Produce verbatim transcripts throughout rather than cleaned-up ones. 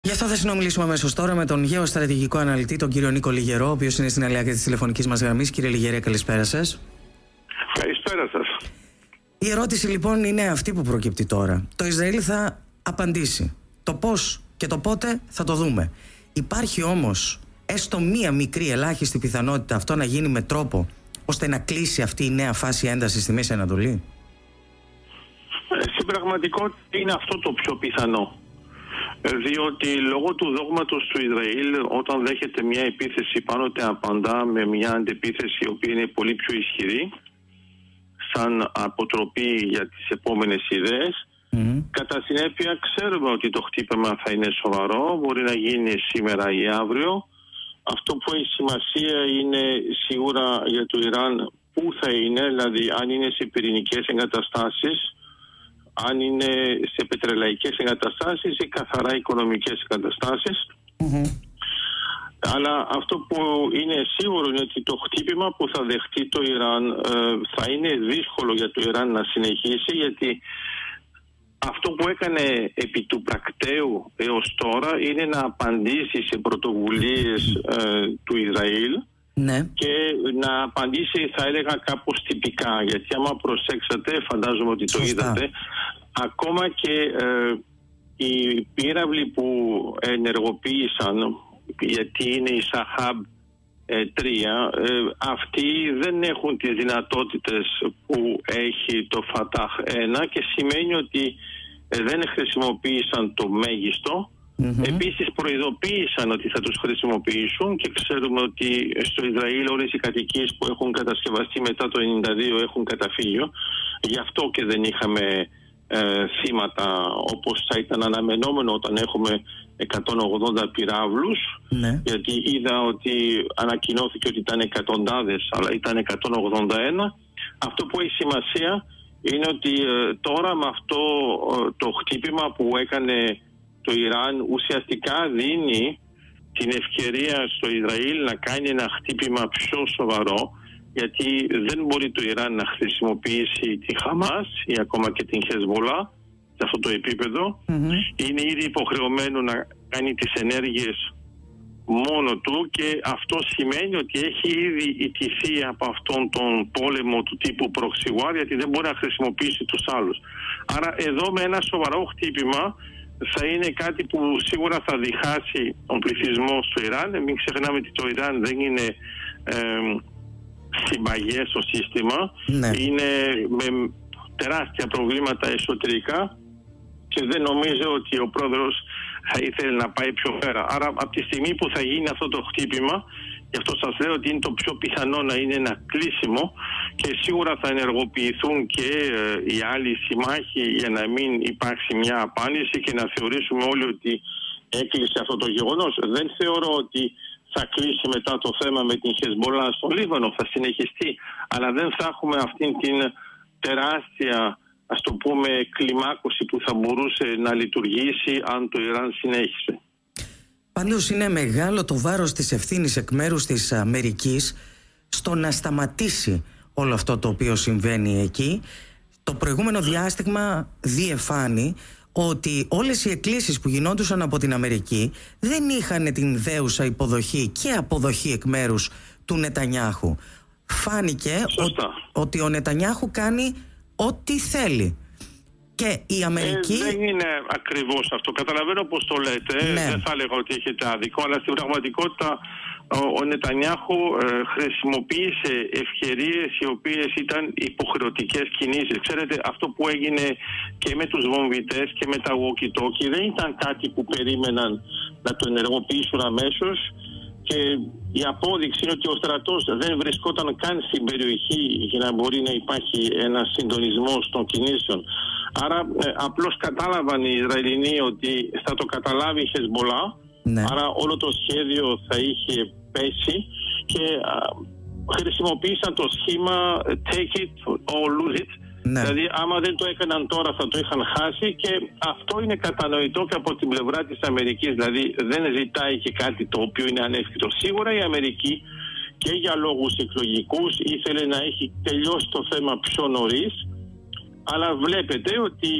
Γι' αυτό θα συνομιλήσουμε αμέσως τώρα με τον γεωστρατηγικό αναλυτή, τον κύριο Νίκο Λιγερό, ο οποίος είναι στην αλληλεγγύη της τηλεφωνικής μας γραμμής. Κύριε Λιγερέ, καλησπέρα σας. Καλησπέρα σας. Η ερώτηση λοιπόν είναι αυτή που προκύπτει τώρα. Το Ισραήλ θα απαντήσει. Το πώς και το πότε θα το δούμε. Υπάρχει όμως έστω μία μικρή ελάχιστη πιθανότητα αυτό να γίνει με τρόπο ώστε να κλείσει αυτή η νέα φάση έντασης στη Μέση Ανατολή? Στην πραγματικότητα είναι αυτό το πιο πιθανό. Διότι λόγω του δόγματος του Ισραήλ, όταν δέχεται μια επίθεση, πάντοτε απαντά με μια αντεπίθεση η οποία είναι πολύ πιο ισχυρή, σαν αποτροπή για τις επόμενες ιδέες. Mm-hmm. Κατά συνέπεια ξέρουμε ότι το χτύπημα θα είναι σοβαρό, μπορεί να γίνει σήμερα ή αύριο. Αυτό που έχει σημασία είναι σίγουρα για το Ιράν πού θα είναι, δηλαδή αν είναι σε πυρηνικές εγκαταστάσεις, αν είναι σε πετρελαϊκές εγκαταστάσεις ή καθαρά οικονομικές εγκαταστάσεις. Mm-hmm. Αλλά αυτό που είναι σίγουρο είναι ότι το χτύπημα που θα δεχτεί το Ιράν ε, θα είναι δύσκολο για το Ιράν να συνεχίσει, γιατί αυτό που έκανε επί του πρακτέου έως τώρα είναι να απαντήσει σε πρωτοβουλίες ε, του Ισραήλ. Ναι. Και να απαντήσει, θα έλεγα, κάπως τυπικά, γιατί άμα προσέξατε, φαντάζομαι ότι το Σωστά. είδατε, ακόμα και ε, οι πύραυλοι που ενεργοποίησαν, γιατί είναι η Σαχάμπ τρία, ε, αυτοί δεν έχουν τις δυνατότητες που έχει το Φατάχ ένα και σημαίνει ότι ε, δεν χρησιμοποίησαν το μέγιστο. Mm-hmm. Επίσης προειδοποίησαν ότι θα τους χρησιμοποιήσουν και ξέρουμε ότι στο Ισραήλ όλες οι κατοικίες που έχουν κατασκευαστεί μετά το ενενήντα δύο έχουν καταφύγιο. Γι' αυτό και δεν είχαμε ε, θύματα όπως θα ήταν αναμενόμενο όταν έχουμε εκατόν ογδόντα πυράβλους. Mm-hmm. Γιατί είδα ότι ανακοινώθηκε ότι ήταν εκατοντάδες, αλλά ήταν εκατόν ογδόντα ένα. Αυτό που έχει σημασία είναι ότι ε, τώρα με αυτό ε, το χτύπημα που έκανε το Ιράν ουσιαστικά δίνει την ευκαιρία στο Ισραήλ να κάνει ένα χτύπημα πιο σοβαρό, γιατί δεν μπορεί το Ιράν να χρησιμοποιήσει τη Χαμάς ή ακόμα και την Χεσβολά σε αυτό το επίπεδο. Mm-hmm. Είναι ήδη υποχρεωμένο να κάνει τις ενέργειες μόνο του και αυτό σημαίνει ότι έχει ήδη ιτηθεί από αυτόν τον πόλεμο του τύπου proxy war, γιατί δεν μπορεί να χρησιμοποιήσει τους άλλους. Άρα εδώ με ένα σοβαρό χτύπημα θα είναι κάτι που σίγουρα θα διχάσει τον πληθυσμό στο Ιράν. Μην ξεχνάμε ότι το Ιράν δεν είναι ε, συμπαγές στο σύστημα. Ναι. Είναι με τεράστια προβλήματα εσωτερικά και δεν νομίζω ότι ο πρόεδρος θα ήθελε να πάει πιο πέρα. Άρα από τη στιγμή που θα γίνει αυτό το χτύπημα, γι' αυτό σας λέω ότι είναι το πιο πιθανό να είναι ένα κλείσιμο και σίγουρα θα ενεργοποιηθούν και ε, οι άλλοι συμμάχοι για να μην υπάρξει μια απάντηση και να θεωρήσουμε όλοι ότι έκλεισε αυτό το γεγονός. Δεν θεωρώ ότι θα κλείσει μετά το θέμα με την Χεσμολά στο Λίβανο, θα συνεχιστεί, αλλά δεν θα έχουμε αυτήν την τεράστια, ας το πούμε, κλιμάκωση που θα μπορούσε να λειτουργήσει αν το Ιράν συνέχισε. Πάντως είναι μεγάλο το βάρος της ευθύνης εκ μέρους της Αμερικής στο να σταματήσει όλο αυτό το οποίο συμβαίνει εκεί. Το προηγούμενο διάστημα διεφάνει ότι όλες οι εκκλήσεις που γινόντουσαν από την Αμερική δεν είχαν την δέουσα υποδοχή και αποδοχή εκ μέρους του Νετανιάχου. Φάνηκε ο, ότι ο Νετανιάχου κάνει ό,τι θέλει. Και η Αμερική... Ε, δεν είναι ακριβώς αυτό. Καταλαβαίνω πώς το λέτε. Ναι. Δεν θα έλεγα ότι έχετε άδικο, αλλά στην πραγματικότητα ο, ο Νετανιάχου ε, χρησιμοποίησε ευκαιρίες οι οποίες ήταν υποχρεωτικές κινήσεις. Ξέρετε, αυτό που έγινε και με τους βομβιτές και με τα walkie-talkie δεν ήταν κάτι που περίμεναν να το ενεργοποιήσουν αμέσως. Και η απόδειξη είναι ότι ο στρατός δεν βρισκόταν καν στην περιοχή για να μπορεί να υπάρχει ένας συντονισμός των κινήσεων. Άρα ε, απλώς κατάλαβαν οι Ισραηλινοί ότι θα το καταλάβει η Χεσμολά, ναι. Άρα όλο το σχέδιο θα είχε πέσει και α, χρησιμοποίησαν το σχήμα take it or lose it. Ναι. Δηλαδή άμα δεν το έκαναν τώρα θα το είχαν χάσει και αυτό είναι κατανοητό και από την πλευρά της Αμερικής. Δηλαδή δεν ζητάει και κάτι το οποίο είναι ανέφικτο. Σίγουρα η Αμερική και για λόγους εκλογικούς ήθελε να έχει τελειώσει το θέμα πιο νωρίς, αλλά βλέπετε ότι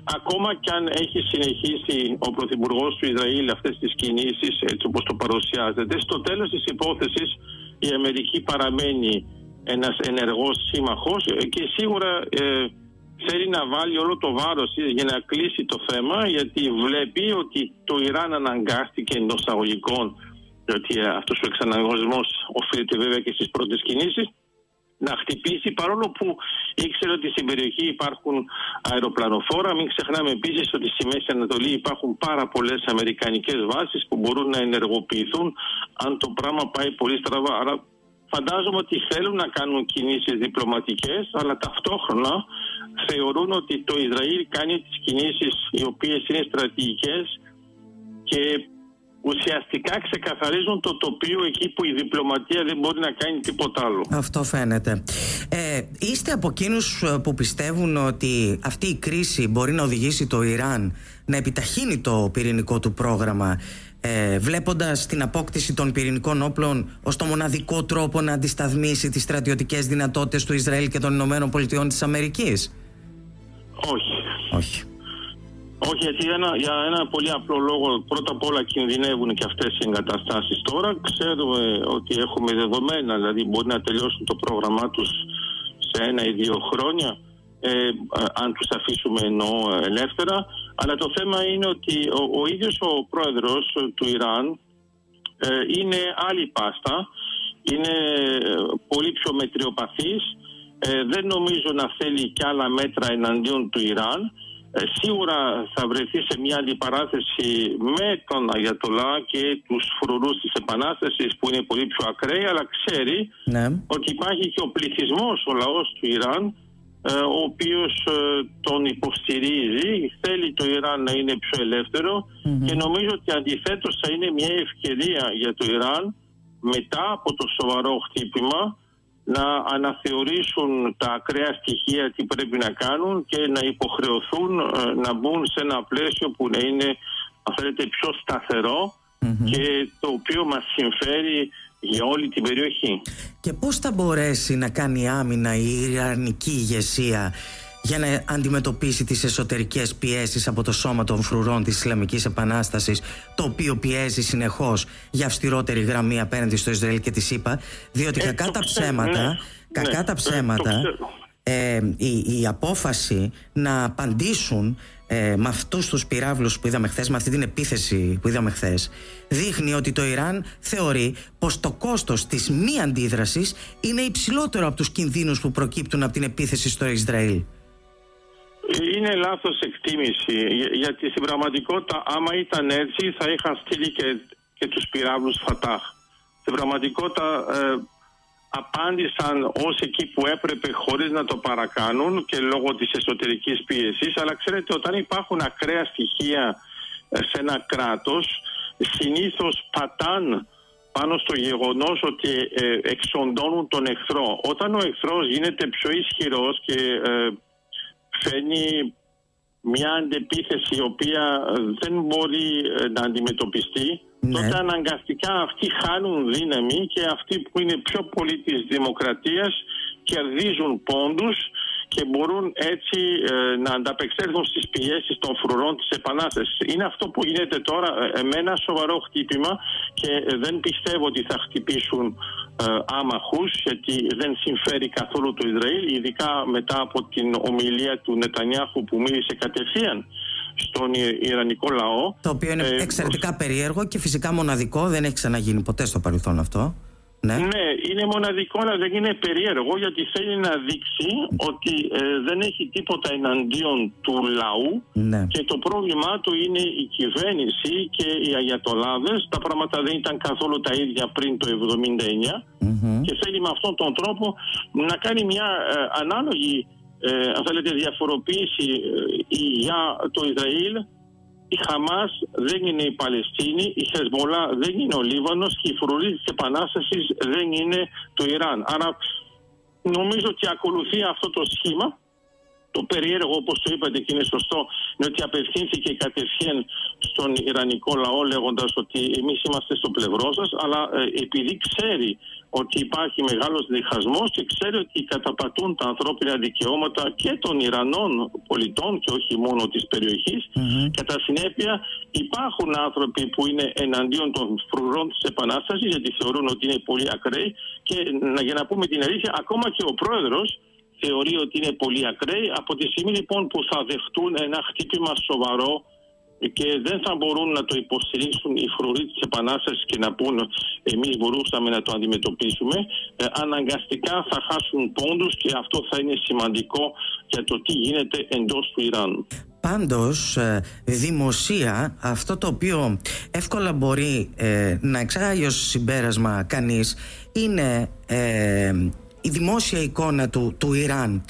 ακόμα κι αν έχει συνεχίσει ο Πρωθυπουργός του Ισραήλ αυτές τις κινήσεις, έτσι όπως το παρουσιάζεται, στο τέλος της υπόθεσης η Αμερική παραμένει ένας ενεργός σύμμαχος και σίγουρα ε, θέλει να βάλει όλο το βάρος για να κλείσει το θέμα, γιατί βλέπει ότι το Ιράν αναγκάστηκε εντός αγωγικών, γιατί αυτός ο εξαναγκασμός οφείλεται βέβαια και στις πρώτες κινήσεις, να χτυπήσει, παρόλο που ήξερε ότι στην περιοχή υπάρχουν αεροπλανοφόρα. Μην ξεχνάμε επίσης ότι στη Μέση Ανατολή υπάρχουν πάρα πολλές αμερικανικές βάσεις που μπορούν να ενεργοποιηθούν αν το πράγμα πάει πολύ στραβά. Άρα φαντάζομαι ότι θέλουν να κάνουν κινήσεις διπλωματικές, αλλά ταυτόχρονα θεωρούν ότι το Ισραήλ κάνει τις κινήσεις οι οποίες είναι στρατηγικές και ουσιαστικά ξεκαθαρίζουν το τοπίο εκεί που η διπλωματία δεν μπορεί να κάνει τίποτα άλλο. Αυτό φαίνεται. Ε, είστε από εκείνους που πιστεύουν ότι αυτή η κρίση μπορεί να οδηγήσει το Ιράν να επιταχύνει το πυρηνικό του πρόγραμμα, ε, βλέποντας την απόκτηση των πυρηνικών όπλων ως το μοναδικό τρόπο να αντισταθμίσει τις στρατιωτικές δυνατότητες του Ισραήλ και των Ηνωμένων Πολιτειών της Αμερικής? Όχι. Όχι. Όχι, γιατί ένα, για ένα πολύ απλό λόγο. Πρώτα απ' όλα κινδυνεύουν και αυτές οι εγκαταστάσεις τώρα. Ξέρουμε ότι έχουμε δεδομένα, δηλαδή μπορεί να τελειώσουν το πρόγραμμά τους σε ένα ή δύο χρόνια, ε, αν τους αφήσουμε εννοώ ελεύθερα. Αλλά το θέμα είναι ότι ο, ο ίδιος ο πρόεδρος του Ιράν ε, είναι άλλη πάστα, είναι πολύ πιο μετριοπαθής, ε, δεν νομίζω να θέλει κι άλλα μέτρα εναντίον του Ιράν. Ε, σίγουρα θα βρεθεί σε μια αντιπαράθεση με τον Αγιατολά και τους φρουρούς της Επανάστασης που είναι πολύ πιο ακραίοι, αλλά ξέρει ναι. ότι υπάρχει και ο πληθυσμός, ο λαός του Ιράν, ε, ο οποίος ε, τον υποστηρίζει, θέλει το Ιράν να είναι πιο ελεύθερο mm-hmm. και νομίζω ότι αντιθέτως θα είναι μια ευκαιρία για το Ιράν μετά από το σοβαρό χτύπημα να αναθεωρήσουν τα ακραία στοιχεία τι πρέπει να κάνουν και να υποχρεωθούν να μπουν σε ένα πλαίσιο που να είναι, αν θέλετε, πιο σταθερό mm-hmm. και το οποίο μας συμφέρει για όλη την περιοχή. Και πώς θα μπορέσει να κάνει άμυνα η ιρανική ηγεσία για να αντιμετωπίσει τις εσωτερικές πιέσεις από το σώμα των φρουρών της Ισλαμικής Επανάστασης, το οποίο πιέζει συνεχώς για αυστηρότερη γραμμή απέναντι στο Ισραήλ και τη ΣΥΠΑ, διότι ε, κακά τα ψέματα, ναι, κακά ναι, τα ψέματα ε, η, η απόφαση να απαντήσουν ε, με αυτούς τους πυράβλους που είδαμε χθες, με αυτή την επίθεση που είδαμε χθες, δείχνει ότι το Ιράν θεωρεί πως το κόστος της μη αντίδρασης είναι υψηλότερο από τους κινδύνους που προκύπτουν από την επίθεση στο Ισραήλ. Είναι λάθος εκτίμηση, γιατί στην πραγματικότητα άμα ήταν έτσι θα είχαν στείλει και, και τους πυράβλους Φατάχ. Στην πραγματικότητα ε, απάντησαν ως εκεί που έπρεπε χωρίς να το παρακάνουν και λόγω της εσωτερικής πίεσης, αλλά ξέρετε, όταν υπάρχουν ακραία στοιχεία σε ένα κράτος, συνήθως πατάν πάνω στο γεγονός ότι ε, εξοντώνουν τον εχθρό. Όταν ο εχθρός γίνεται πιο ισχυρός και ε, φαίνει μια αντεπίθεση η οποία δεν μπορεί να αντιμετωπιστεί, ναι. τότε αναγκαστικά αυτοί χάνουν δύναμη και αυτοί που είναι πιο πολύ της δημοκρατίας κερδίζουν πόντους και μπορούν έτσι ε, να ανταπεξέλθουν στις πιέσεις των φρουρών της Επανάστασης. Είναι αυτό που γίνεται τώρα ε, με ένα σοβαρό χτύπημα και ε, δεν πιστεύω ότι θα χτυπήσουν ε, άμαχους, γιατί δεν συμφέρει καθόλου το Ισραήλ, ειδικά μετά από την ομιλία του Νετανιάχου που μίλησε κατευθείαν στον Ιρανικό λαό. Το οποίο είναι ε, εξαιρετικά ως... περίεργο και φυσικά μοναδικό, δεν έχει ξαναγίνει ποτέ στο παρελθόν αυτό. Ναι. ναι, είναι μοναδικό, αλλά δεν είναι περίεργο, γιατί θέλει να δείξει ότι ε, δεν έχει τίποτα εναντίον του λαού ναι. και το πρόβλημά του είναι η κυβέρνηση και οι Αγιατολάδες. Τα πράγματα δεν ήταν καθόλου τα ίδια πριν το εβδομήντα εννιά mm-hmm. και θέλει με αυτόν τον τρόπο να κάνει μια ε, ανάλογη ε, αν θέλετε, διαφοροποίηση ε, για το Ισραήλ. Η Χαμάς δεν είναι η Παλαιστίνη, η Χεσμολά δεν είναι ο Λίβανος και η φρουρή της Επανάστασης δεν είναι το Ιράν. Άρα νομίζω ότι ακολουθεί αυτό το σχήμα Το περίεργο, όπως το είπατε και είναι σωστό, είναι ότι απευθύνθηκε κατευθείαν στον Ιρανικό λαό λέγοντας ότι εμείς είμαστε στο πλευρό σας, αλλά ε, επειδή ξέρει ότι υπάρχει μεγάλος διχασμός και ξέρει ότι καταπατούν τα ανθρώπινα δικαιώματα και των Ιρανών πολιτών και όχι μόνο της περιοχής, mm-hmm. κατά συνέπεια υπάρχουν άνθρωποι που είναι εναντίον των φρουρών της Επανάστασης γιατί θεωρούν ότι είναι πολύ ακραίοι και για να πούμε την αλήθεια, ακόμα και ο πρόεδρος θεωρεί ότι είναι πολύ ακραίοι. Από τη στιγμή λοιπόν που θα δεχτούν ένα χτύπημα σοβαρό και δεν θα μπορούν να το υποστηρίξουν οι φρουροί της Επανάστασης και να πούν εμείς μπορούσαμε να το αντιμετωπίσουμε, ε, αναγκαστικά θα χάσουν πόντους και αυτό θα είναι σημαντικό για το τι γίνεται εντός του Ιράν. Πάντως, δημοσία, αυτό το οποίο εύκολα μπορεί ε, να εξάγει ως συμπέρασμα κανείς είναι ε, η δημόσια εικόνα του, του Ιράν,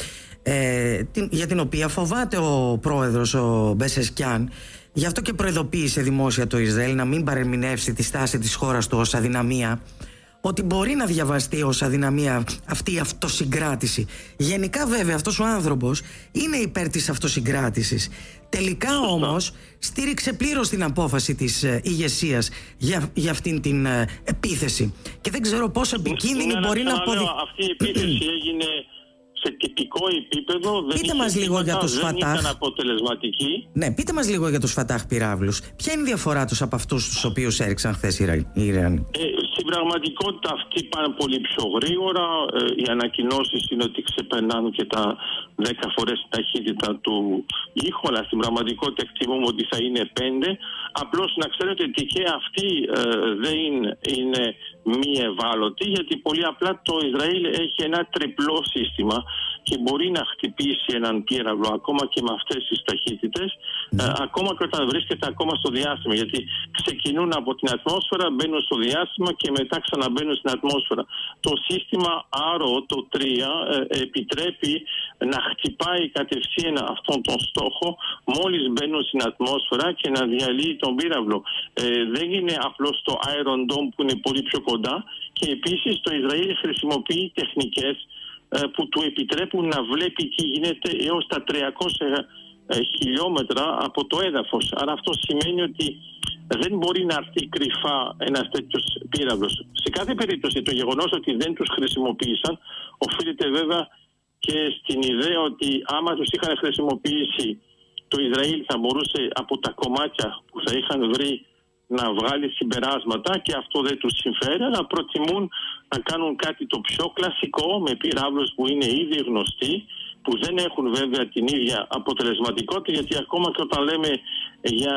ε, την, για την οποία φοβάται ο πρόεδρος ο Πεζεσκιάν. Γι' αυτό και προειδοποίησε δημόσια το Ισραήλ να μην παρεμηνεύσει τη στάση της χώρας του ως αδυναμία, ότι μπορεί να διαβαστεί ως αδυναμία αυτή η αυτοσυγκράτηση. Γενικά βέβαια αυτός ο άνθρωπος είναι υπέρ της αυτοσυγκράτησης. Τελικά όμως στήριξε πλήρως την απόφαση της ε, ηγεσίας για, για αυτήν την ε, επίθεση. Και δεν ξέρω πόσο επικίνδυνη είναι μπορεί να αποδειχθεί. Αυτή η επίθεση έγινε σε τυπικό επίπεδο, δεν, πείτε μας λίγο για τους δεν Φατάχ. ήταν αποτελεσματική. Ναι, πείτε μας λίγο για τους Φατάχ πυράβλους. Ποια είναι η διαφορά τους από αυτούς τους οποίους έριξαν χθες οι Ιρανοί? Ε, στην πραγματικότητα αυτοί πάνε πολύ πιο γρήγορα. Ε, οι ανακοινώσεις είναι ότι ξεπερνάνε και τα δέκα φορές ταχύτητα του ήχου, αλλά στην πραγματικότητα εκτιμούμε ότι θα είναι πέντε. Απλώς να ξέρετε ότι και αυτοί ε, δεν είναι, είναι μη ευάλωτοι, γιατί πολύ απλά το Ισραήλ έχει ένα τριπλό σύστημα και μπορεί να χτυπήσει έναν πύραυλο ακόμα και με αυτές τις ταχύτητες, mm. ε, ακόμα και όταν βρίσκεται ακόμα στο διάστημα, γιατί ξεκινούν από την ατμόσφαιρα, μπαίνουν στο διάστημα και μετά ξαναμπαίνουν στην ατμόσφαιρα. Το σύστημα άρο, το τρία, ε, επιτρέπει να χτυπάει κατευθείαν αυτόν τον στόχο μόλις μπαίνουν στην ατμόσφαιρα και να διαλύει τον πύραυλο. Ε, δεν είναι απλώς το Iron Dome που είναι πολύ πιο κοντά, και επίσης το Ισραήλ χρησιμοποιεί τεχνικές ε, που του επιτρέπουν να βλέπει τι γίνεται έως τα τριακόσια χιλιόμετρα από το έδαφος. Άρα αυτό σημαίνει ότι δεν μπορεί να έρθει κρυφά ένας τέτοιος πύραυλος. Σε κάθε περίπτωση το γεγονός ότι δεν τους χρησιμοποίησαν οφείλεται βέβαια και στην ιδέα ότι άμα τους είχαν χρησιμοποιήσει, το Ισραήλ θα μπορούσε από τα κομμάτια που θα είχαν βρει να βγάλει συμπεράσματα, και αυτό δεν τους συμφέρει, αλλά προτιμούν να κάνουν κάτι το πιο κλασικό με πυράβλους που είναι ήδη γνωστοί, που δεν έχουν βέβαια την ίδια αποτελεσματικότητα, γιατί ακόμα και όταν λέμε για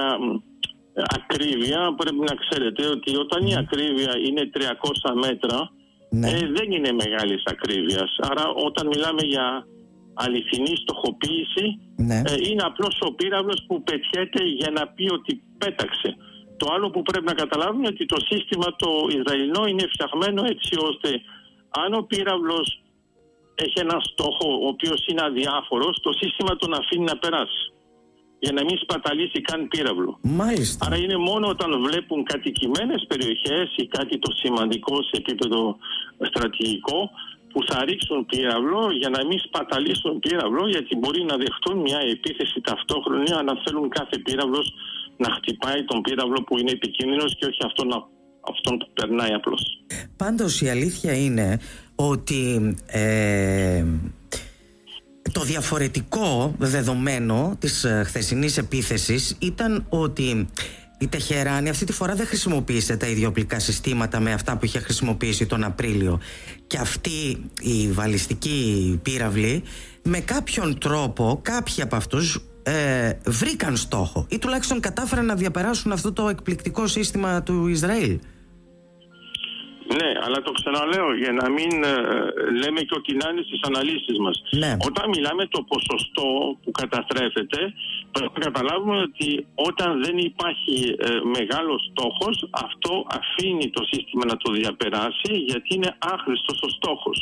ακρίβεια πρέπει να ξέρετε ότι όταν η ακρίβεια είναι τριακόσια μέτρα, ναι. ε, δεν είναι μεγάλης ακρίβειας. Άρα όταν μιλάμε για αληθινή στοχοποίηση, ναι. ε, είναι απλώς ο πύραυλος που πετιέται για να πει ότι πέταξε. Το άλλο που πρέπει να καταλάβουμε είναι ότι το σύστημα το Ισραηλινό είναι φτιαγμένο έτσι ώστε αν ο πύραυλος έχει ένα στόχο ο οποίος είναι αδιάφορος, το σύστημα τον αφήνει να περάσει για να μην σπαταλήσει καν πύραυλο. Μάλιστα. Άρα είναι μόνο όταν βλέπουν κατοικημένες περιοχές ή κάτι το σημαντικό σε επίπεδο στρατηγικό που θα ρίξουν πύραυλο για να μην σπαταλήσουν πύραυλο, γιατί μπορεί να δεχτούν μια επίθεση ταυτόχρονη αν θέλουν κάθε πύραυλος να χτυπάει τον πύραυλο που είναι επικίνδυνος και όχι αυτόν, αυτόν που περνάει απλώς. Πάντως η αλήθεια είναι ότι ε, το διαφορετικό δεδομένο της χθεσινής επίθεσης ήταν ότι η Τεχεράνη αυτή τη φορά δεν χρησιμοποίησε τα ίδια οπλικά συστήματα με αυτά που είχε χρησιμοποιήσει τον Απρίλιο, και αυτοί οι βαλιστικοί πύραυλοι με κάποιον τρόπο κάποιοι από αυτούς ε, βρήκαν στόχο ή τουλάχιστον κατάφεραν να διαπεράσουν αυτό το εκπληκτικό σύστημα του Ισραήλ. Ναι, αλλά το ξαναλέω για να μην ε, λέμε και ότι να είναι στις αναλύσεις μας. Ναι. Όταν μιλάμε το ποσοστό που καταστρέφεται, πρέπει να καταλάβουμε ότι όταν δεν υπάρχει ε, μεγάλος στόχος, αυτό αφήνει το σύστημα να το διαπεράσει, γιατί είναι άχρηστος ο στόχος.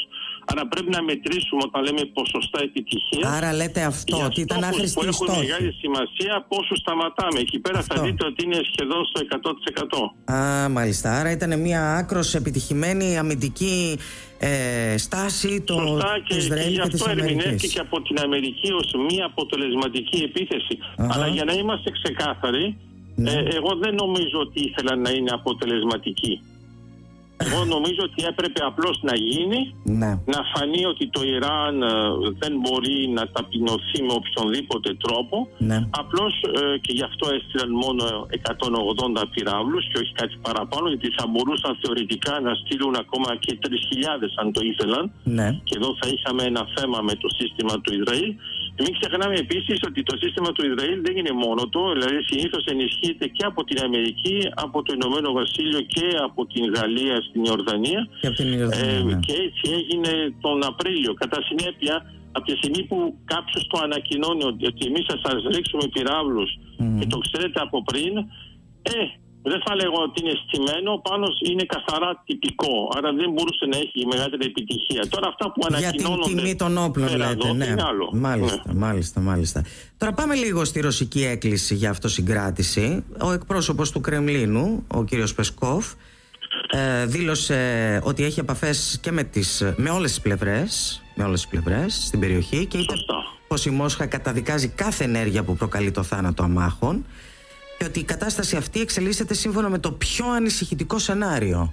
Άρα πρέπει να μετρήσουμε όταν λέμε ποσοστά επιτυχίας. Άρα λέτε αυτό, ότι ήταν άχρηστη η στόχη. Που έχουν μεγάλη σημασία, πόσο σταματάμε. Εκεί πέρα αυτό. Θα δείτε ότι είναι σχεδόν στο εκατό τοις εκατό. Α, μάλιστα. Άρα ήταν μια άκρως επιτυχημένη αμυντική ε, στάση το Ισραήλ και, και, και της Αμερικής. Αυτό ερμηνεύτηκε από την Αμερική ως μια αποτελεσματική επίθεση. Uh-huh. Αλλά για να είμαστε ξεκάθαροι, ναι. ε, εγώ δεν νομίζω ότι ήθελαν να είναι αποτελεσματικοί. Εγώ νομίζω ότι έπρεπε απλώς να γίνει, ναι. να φανεί ότι το Ιράν ε, δεν μπορεί να ταπεινωθεί με οποιονδήποτε τρόπο. Ναι. Απλώς ε, και γι' αυτό έστειλαν μόνο εκατόν ογδόντα πυράβλους και όχι κάτι παραπάνω, γιατί θα μπορούσαν θεωρητικά να στείλουν ακόμα και τρεις χιλιάδες αν το ήθελαν. Ναι. Και εδώ θα είχαμε ένα θέμα με το σύστημα του Ισραήλ. Μην ξεχνάμε επίσης ότι το σύστημα του Ισραήλ δεν είναι μόνο το, δηλαδή συνήθως ενισχύεται και από την Αμερική, από το Ηνωμένο Βασίλειο και από την Γαλλία στην Ιορδανία. Και, από την Ιορδανία, ε, ναι. και έτσι έγινε τον Απρίλιο. Κατά συνέπεια, από τη στιγμή που κάποιος το ανακοινώνει ότι, ότι εμείς θα σας ρίξουμε πυράβλους mm. και το ξέρετε από πριν, ε, δεν θα λέγω ότι είναι στημένο, πάνω είναι καθαρά τυπικό. Άρα δεν μπορούσε να έχει μεγαλύτερη επιτυχία. Τώρα αυτά που ανακοινώνονται. Για την τιμή των όπλων, λέτε. Εδώ, ναι. Είναι άλλο. Μάλιστα, ναι. μάλιστα, μάλιστα. Τώρα πάμε λίγο στη ρωσική έκκληση για αυτοσυγκράτηση. Ο εκπρόσωπος του Κρεμλίνου, ο κύριος Πεσκόφ, ε, δήλωσε ότι έχει επαφές και με, τις, με όλες τις πλευρές, με όλες τις πλευρές στην περιοχή και είπε πως η Μόσχα καταδικάζει κάθε ενέργεια που προκαλεί το θάνατο αμάχων. Και ότι η κατάσταση αυτή εξελίσσεται σύμφωνα με το πιο ανησυχητικό σενάριο.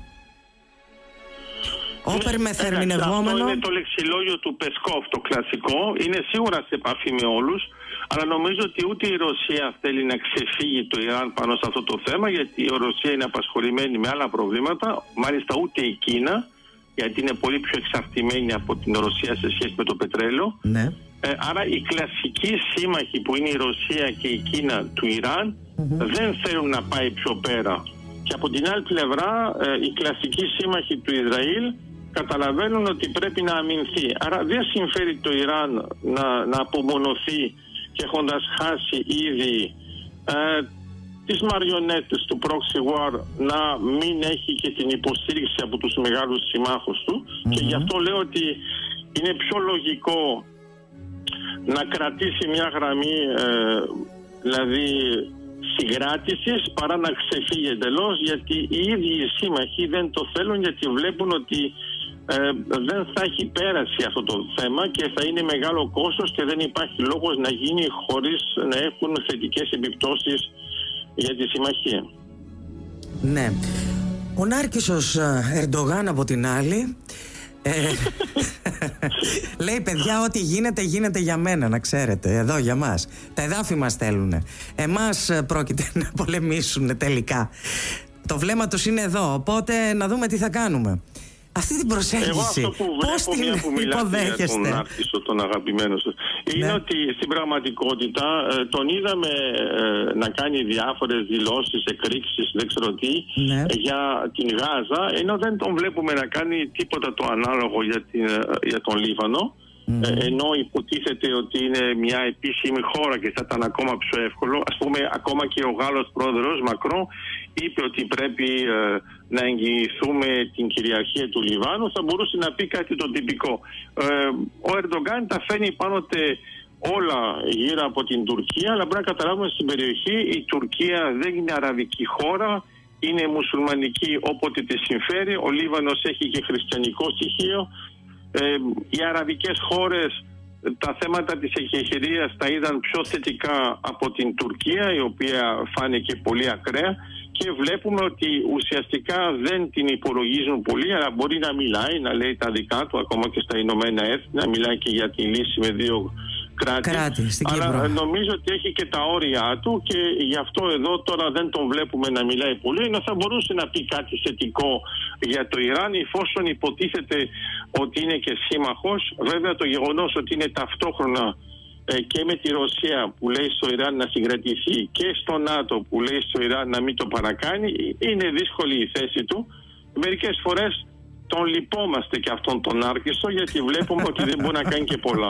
Όπερ μεθερμινευόμενο. Αυτό είναι το λεξιλόγιο του Πεσκόφ, το κλασικό. Είναι σίγουρα σε επαφή με όλους. Αλλά νομίζω ότι ούτε η Ρωσία θέλει να ξεφύγει το Ιράν πάνω σε αυτό το θέμα, γιατί η Ρωσία είναι απασχολημένη με άλλα προβλήματα. Μάλιστα ούτε η Κίνα, γιατί είναι πολύ πιο εξαρτημένη από την Ρωσία σε σχέση με το πετρέλαιο. Ναι. Ε, άρα οι κλασικοί σύμμαχοι που είναι η Ρωσία και η Κίνα του Ιράν mm-hmm. δεν θέλουν να πάει πιο πέρα. Και από την άλλη πλευρά ε, οι κλασικοί σύμμαχοι του Ισραήλ καταλαβαίνουν ότι πρέπει να αμυνθεί. Άρα δεν συμφέρει το Ιράν να, να απομονωθεί και έχοντας χάσει ήδη ε, τις μαριονέτες του proxy war να μην έχει και την υποστήριξη από τους μεγάλους συμμάχους του mm-hmm. και γι' αυτό λέω ότι είναι πιο λογικό να κρατήσει μια γραμμή ε, δηλαδή συγκράτησης παρά να ξεφύγει εντελώς, γιατί οι ίδιοι οι σύμμαχοι δεν το θέλουν, γιατί βλέπουν ότι ε, δεν θα έχει πέραση αυτό το θέμα και θα είναι μεγάλο κόστος και δεν υπάρχει λόγος να γίνει χωρίς να έχουν θετικές επιπτώσεις για τη συμμαχία. Ναι. Ο Νάρκισσος Ερντογάν από την άλλη ε, λέει, παιδιά, ό,τι γίνεται γίνεται για μένα, να ξέρετε, εδώ για μας. Τα εδάφη μας θέλουν. Εμάς πρόκειται να πολεμήσουν τελικά. Το βλέμμα τους είναι εδώ, οπότε να δούμε τι θα κάνουμε. Αυτή την προσέγγιση, εγώ αυτό που πώς την υποδέχεστε? Για τον Νάρκισσο, τον αγαπημένο σας, είναι ναι. ότι στην πραγματικότητα ε, τον είδαμε ε, να κάνει διάφορες δηλώσεις, εκρήξεις, δεν ξέρω τι, ναι. ε, για την Γάζα, ενώ δεν τον βλέπουμε να κάνει τίποτα το ανάλογο για, την, ε, για τον Λίβανο. Mm-hmm. Ε, ενώ υποτίθεται ότι είναι μια επίσημη χώρα και θα ήταν ακόμα πιο εύκολο. Ας πούμε, ακόμα και ο Γάλλος πρόεδρος Μακρόν είπε ότι πρέπει ε, να εγγυηθούμε την κυριαρχία του Λιβάνου. Θα μπορούσε να πει κάτι το τυπικό. Ε, ο Ερντογκάν τα φαίνει πάντοτε όλα γύρω από την Τουρκία, αλλά πρέπει να καταλάβουμε στην περιοχή η Τουρκία δεν είναι αραβική χώρα, είναι μουσουλμανική όποτε τη συμφέρει. Ο Λίβανος έχει και χριστιανικό στοιχείο. Ε, οι αραβικές χώρες τα θέματα της εκεχηρίας τα είδαν πιο θετικά από την Τουρκία, η οποία φάνηκε πολύ ακραία, και βλέπουμε ότι ουσιαστικά δεν την υπολογίζουν πολύ, αλλά μπορεί να μιλάει, να λέει τα δικά του, ακόμα και στα Ηνωμένα Έθνη, να μιλάει και για τη λύση με δύο κράτη, κράτη αλλά Κύπρο. Νομίζω ότι έχει και τα όρια του και γι' αυτό εδώ τώρα δεν τον βλέπουμε να μιλάει πολύ, ενώ θα μπορούσε να πει κάτι θετικό για το Ιράν, εφόσον υποτίθεται ότι είναι και σύμμαχος. Βέβαια το γεγονός ότι είναι ταυτόχρονα ε, και με τη Ρωσία που λέει στο Ιράν να συγκρατηθεί και στο ΝΑΤΟ που λέει στο Ιράν να μην το παρακάνει, είναι δύσκολη η θέση του. Μερικές φορές τον λυπόμαστε και αυτόν τον Νάρκισσο, γιατί βλέπουμε ότι δεν μπορεί να κάνει και πολλά.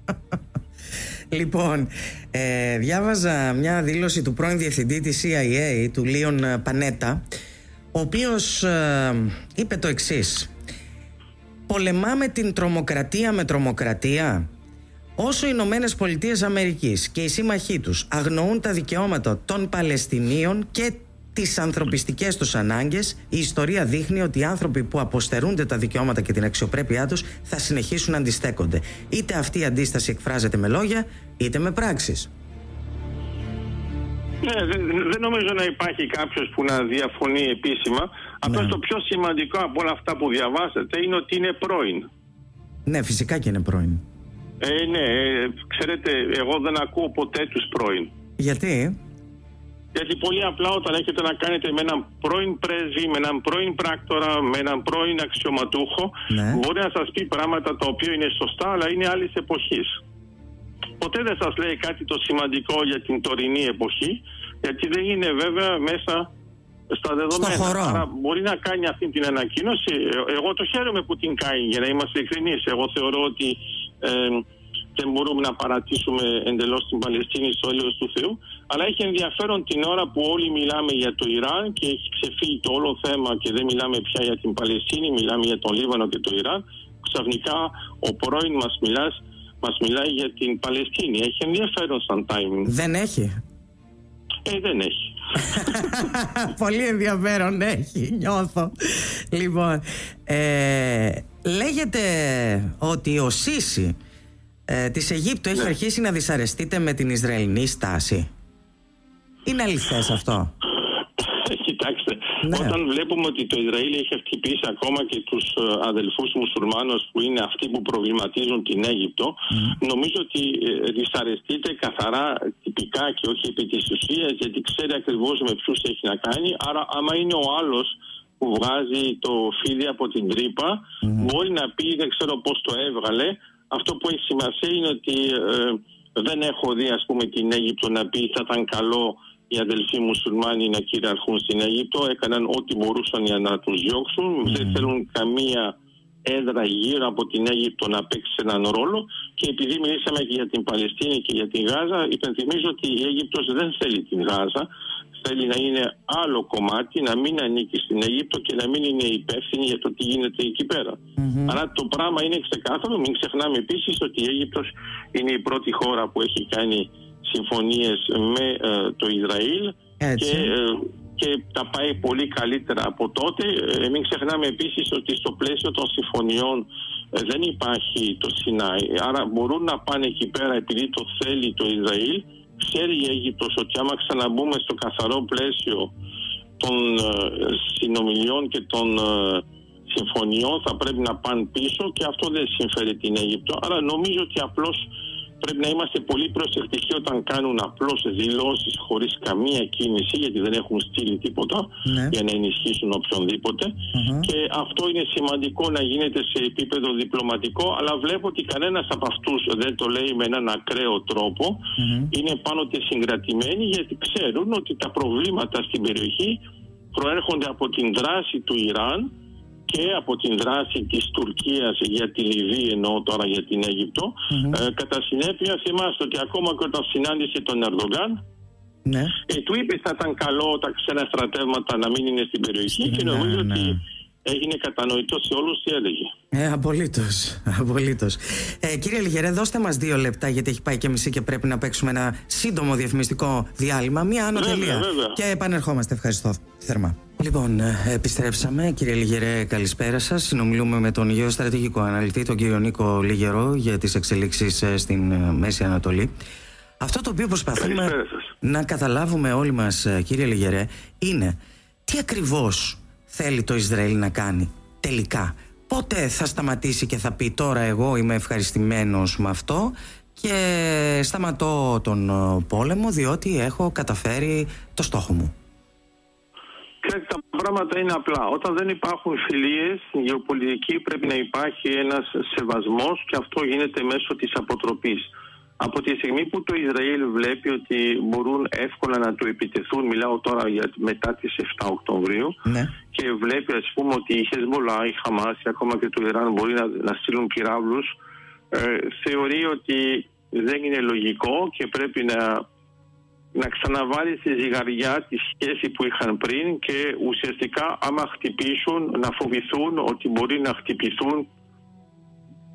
Λοιπόν, ε, διάβαζα μια δήλωση του πρώην διευθυντή της σι άι έι, του Λίον Πανέτα, ο οποίος ε, είπε το εξής: πολεμάμε την τρομοκρατία με τρομοκρατία. Όσο οι Ηνωμένες Πολιτείες Αμερικής και οι σύμμαχοί τους αγνοούν τα δικαιώματα των Παλαιστινίων και τις ανθρωπιστικές τους ανάγκες, η ιστορία δείχνει ότι οι άνθρωποι που αποστερούνται τα δικαιώματα και την αξιοπρέπειά τους θα συνεχίσουν να αντιστέκονται. Είτε αυτή η αντίσταση εκφράζεται με λόγια, είτε με πράξεις. Ναι, δεν, δεν νομίζω να υπάρχει κάποιος που να διαφωνεί επίσημα. Απλώς ναι. Το πιο σημαντικό από όλα αυτά που διαβάσατε είναι ότι είναι πρώην. Ναι, φυσικά και είναι πρώην. Ε, ναι, ε, ξέρετε, εγώ δεν ακούω ποτέ τους πρώην. Γιατί? Γιατί πολύ απλά όταν έχετε να κάνετε με έναν πρώην πρέσβη, με έναν πρώην πράκτορα, με έναν πρώην αξιωματούχο, ναι. Μπορεί να σας πει πράγματα τα οποία είναι σωστά, αλλά είναι άλλης εποχής. Ποτέ δεν σας λέει κάτι το σημαντικό για την τωρινή εποχή, γιατί δεν είναι βέβαια μέσα στα δεδομένα. Άρα μπορεί να κάνει αυτή την ανακοίνωση. Εγώ το χαίρομαι που την κάνει, για να είμαστε ειλικρινείς. Εγώ θεωρώ ότι ε, δεν μπορούμε να παρατήσουμε εντελώς την Παλαιστίνη στο έλεος του Θεού. Αλλά έχει ενδιαφέρον την ώρα που όλοι μιλάμε για το Ιράν και έχει ξεφύγει το όλο θέμα και δεν μιλάμε πια για την Παλαιστίνη, μιλάμε για τον Λίβανο και το Ιράν. Ξαφνικά ο πρώην μας μιλάς, μας μιλάει για την Παλαιστίνη. Έχει ενδιαφέρον σαν timing. Δεν έχει. Ε, δεν έχει. Πολύ ενδιαφέρον έχει, νιώθω. Λοιπόν, ε, λέγεται ότι ο Σίσι ε, της Αιγύπτου έχει ναι. αρχίσει να δυσαρεστείται με την Ισραηλινή στάση. Είναι αληθές αυτό? Κοιτάξτε, ναι. Όταν βλέπουμε ότι το Ισραήλ έχει χτυπήσει ακόμα και τους αδελφούς μουσουλμάνους που είναι αυτοί που προβληματίζουν την Αίγυπτο, mm. νομίζω ότι δυσαρεστείται καθαρά τυπικά και όχι επί της ουσίας, γιατί ξέρει ακριβώς με ποιους έχει να κάνει. Άρα άμα είναι ο άλλος που βγάζει το φίδι από την τρύπα, mm. μπορεί να πει δεν ξέρω πώς το έβγαλε. Αυτό που έχει σημασία είναι ότι ε, δεν έχω δει ας πούμε την Αίγυπτο να πει θα ήταν καλό οι αδελφοί μουσουλμάνοι να κυριαρχούν στην Αίγυπτο. Έκαναν ό,τι μπορούσαν για να τους διώξουν. Mm. Δεν θέλουν καμία έδρα γύρω από την Αίγυπτο να παίξει έναν ρόλο. Και επειδή μιλήσαμε και για την Παλαιστίνη και για την Γάζα, υπενθυμίζω ότι η Αίγυπτος δεν θέλει την Γάζα. Θέλει να είναι άλλο κομμάτι, να μην ανήκει στην Αίγυπτο και να μην είναι υπεύθυνη για το τι γίνεται εκεί πέρα. Mm-hmm. Αλλά το πράγμα είναι ξεκάθαρο. Μην ξεχνάμε επίσης ότι η Αίγυπτος είναι η πρώτη χώρα που έχει κάνει συμφωνίες με ε, το Ισραήλ και, ε, και τα πάει πολύ καλύτερα από τότε. Ε, μην ξεχνάμε επίσης ότι στο πλαίσιο των συμφωνιών ε, δεν υπάρχει το Σινάι. Άρα μπορούν να πάνε εκεί πέρα επειδή το θέλει το Ισραήλ. Ξέρει η Αίγυπτος ότι άμα ξαναμπούμε στο καθαρό πλαίσιο των ε, συνομιλιών και των ε, συμφωνιών θα πρέπει να πάνε πίσω και αυτό δεν συμφέρει την Αίγυπτο. Άρα νομίζω ότι απλώς πρέπει να είμαστε πολύ προσεκτικοί όταν κάνουν απλώς δηλώσεις χωρίς καμία κίνηση, γιατί δεν έχουν στείλει τίποτα ναι. για να ενισχύσουν οποιονδήποτε. Uh-huh. Και αυτό είναι σημαντικό να γίνεται σε επίπεδο διπλωματικό, αλλά βλέπω ότι κανένας από αυτούς δεν το λέει με έναν ακραίο τρόπο. Uh-huh. Είναι πάντοτε συγκρατημένοι, γιατί ξέρουν ότι τα προβλήματα στην περιοχή προέρχονται από την δράση του Ιράν και από την δράση της Τουρκίας για τη Λιβύη, εννοώ τώρα για την Αίγυπτο. Mm-hmm. Ε, κατά συνέπεια, θυμάστε ότι ακόμα και όταν συνάντησε τον Ερντογκάν, ναι. ε, του είπε θα ήταν καλό τα ξένα στρατεύματα να μην είναι στην περιοχή ναι, και νομίζω ναι. ότι έγινε κατανοητό σε όλους τι έλεγε. Ε, απολύτως, απολύτως. Ε, κύριε Λιγερέ, δώστε μας δύο λεπτά, γιατί έχει πάει και μισή και πρέπει να παίξουμε ένα σύντομο διαφημιστικό διάλειμμα. Μία άνω τελεία. Και επανερχόμαστε. Ευχαριστώ θερμά. Λοιπόν, επιστρέψαμε. Κύριε Λιγερέ, καλησπέρα σας. Συνομιλούμε με τον γεωστρατηγικό αναλυτή, τον κύριο Νίκο Λιγερό, για τις εξελίξεις στην Μέση Ανατολή. Αυτό το οποίο προσπαθούμε να καταλάβουμε όλοι μας, κύριε Λιγερέ, είναι τι ακριβώς θέλει το Ισραήλ να κάνει τελικά. Πότε θα σταματήσει και θα πει τώρα εγώ είμαι ευχαριστημένος με αυτό και σταματώ τον πόλεμο διότι έχω καταφέρει το στόχο μου? Ξέρετε, τα πράγματα είναι απλά. Όταν δεν υπάρχουν φιλίες γεωπολιτική πρέπει να υπάρχει ένας σεβασμός και αυτό γίνεται μέσω της αποτροπής. Από τη στιγμή που το Ισραήλ βλέπει ότι μπορούν εύκολα να του επιτεθούν, μιλάω τώρα για μετά τις επτά Οκτωβρίου, ναι. και βλέπει ας πούμε ότι η Χεσμολά, η Χαμάς, ακόμα και το Ιράν μπορεί να, να στείλουν πυράβλους, ε, θεωρεί ότι δεν είναι λογικό και πρέπει να, να ξαναβάλει στη ζυγαριά τη σχέση που είχαν πριν και ουσιαστικά άμα χτυπήσουν να φοβηθούν ότι μπορεί να χτυπηθούν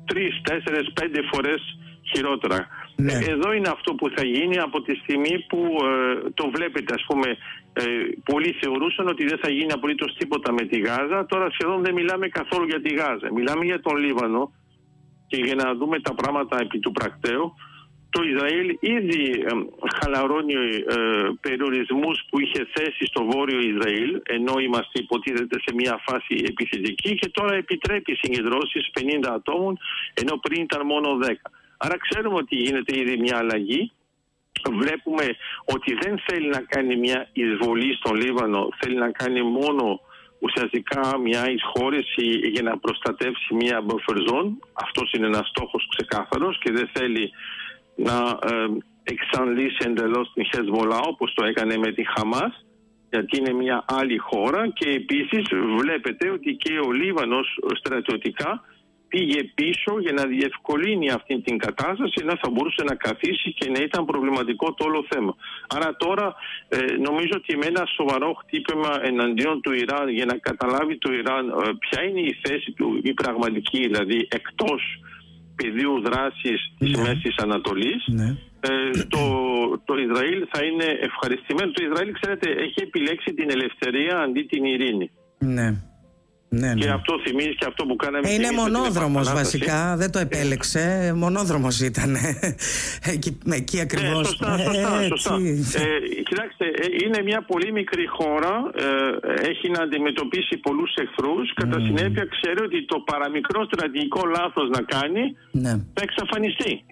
τρεις, τέσσερις, πέντε φορές χειρότερα. Ναι. Εδώ είναι αυτό που θα γίνει από τη στιγμή που ε, το βλέπετε, ας πούμε, ε, πολλοί θεωρούσαν ότι δεν θα γίνει απολύτως τίποτα με τη Γάζα. Τώρα σχεδόν δεν μιλάμε καθόλου για τη Γάζα. Μιλάμε για τον Λίβανο και για να δούμε τα πράγματα επί του πρακτέου. Το Ισραήλ ήδη ε, χαλαρώνει ε, περιορισμούς που είχε θέσει στο βόρειο Ισραήλ, ενώ είμαστε υποτίθεται σε μια φάση επιθετική, και τώρα επιτρέπει συγκεντρώσεις πενήντα ατόμων, ενώ πριν ήταν μόνο δέκα. Άρα ξέρουμε ότι γίνεται ήδη μια αλλαγή. Βλέπουμε ότι δεν θέλει να κάνει μια εισβολή στον Λίβανο, θέλει να κάνει μόνο ουσιαστικά μια εισχώρηση για να προστατεύσει μια buffer zone. Αυτός είναι ένας στόχος ξεκάθαρος και δεν θέλει να ε, εξαντλήσει εντελώς την Χεσμολά όπως το έκανε με τη Χαμάς, γιατί είναι μια άλλη χώρα, και επίσης βλέπετε ότι και ο Λίβανος στρατιωτικά πήγε πίσω για να διευκολύνει αυτή την κατάσταση, ενώ θα μπορούσε να καθίσει και να ήταν προβληματικό το όλο θέμα. Άρα τώρα ε, νομίζω ότι με ένα σοβαρό χτύπημα εναντίον του Ιράν, για να καταλάβει το Ιράν ε, ποια είναι η θέση του, η πραγματική, δηλαδή εκτός πεδίου δράσης της ναι. Μέσης Ανατολής, ναι. ε, το, το Ισραήλ θα είναι ευχαριστημένο. Το Ισραήλ, ξέρετε, έχει επιλέξει την ελευθερία αντί την ειρήνη. Ναι. Ναι, ναι. Και αυτό θυμίζει και αυτό που κάναμε. Ε, είναι μονόδρομος βασικά, δεν το επέλεξε. Μονόδρομος ήταν. εκεί, εκεί ακριβώς. Ναι, σωστά, σωστά, σωστά. Ε, κοιτάξτε, είναι μια πολύ μικρή χώρα. Ε, έχει να αντιμετωπίσει πολλούς εχθρούς. Κατά mm. συνέπεια ξέρει ότι το παραμικρό στρατηγικό λάθος να κάνει ναι. θα εξαφανιστεί.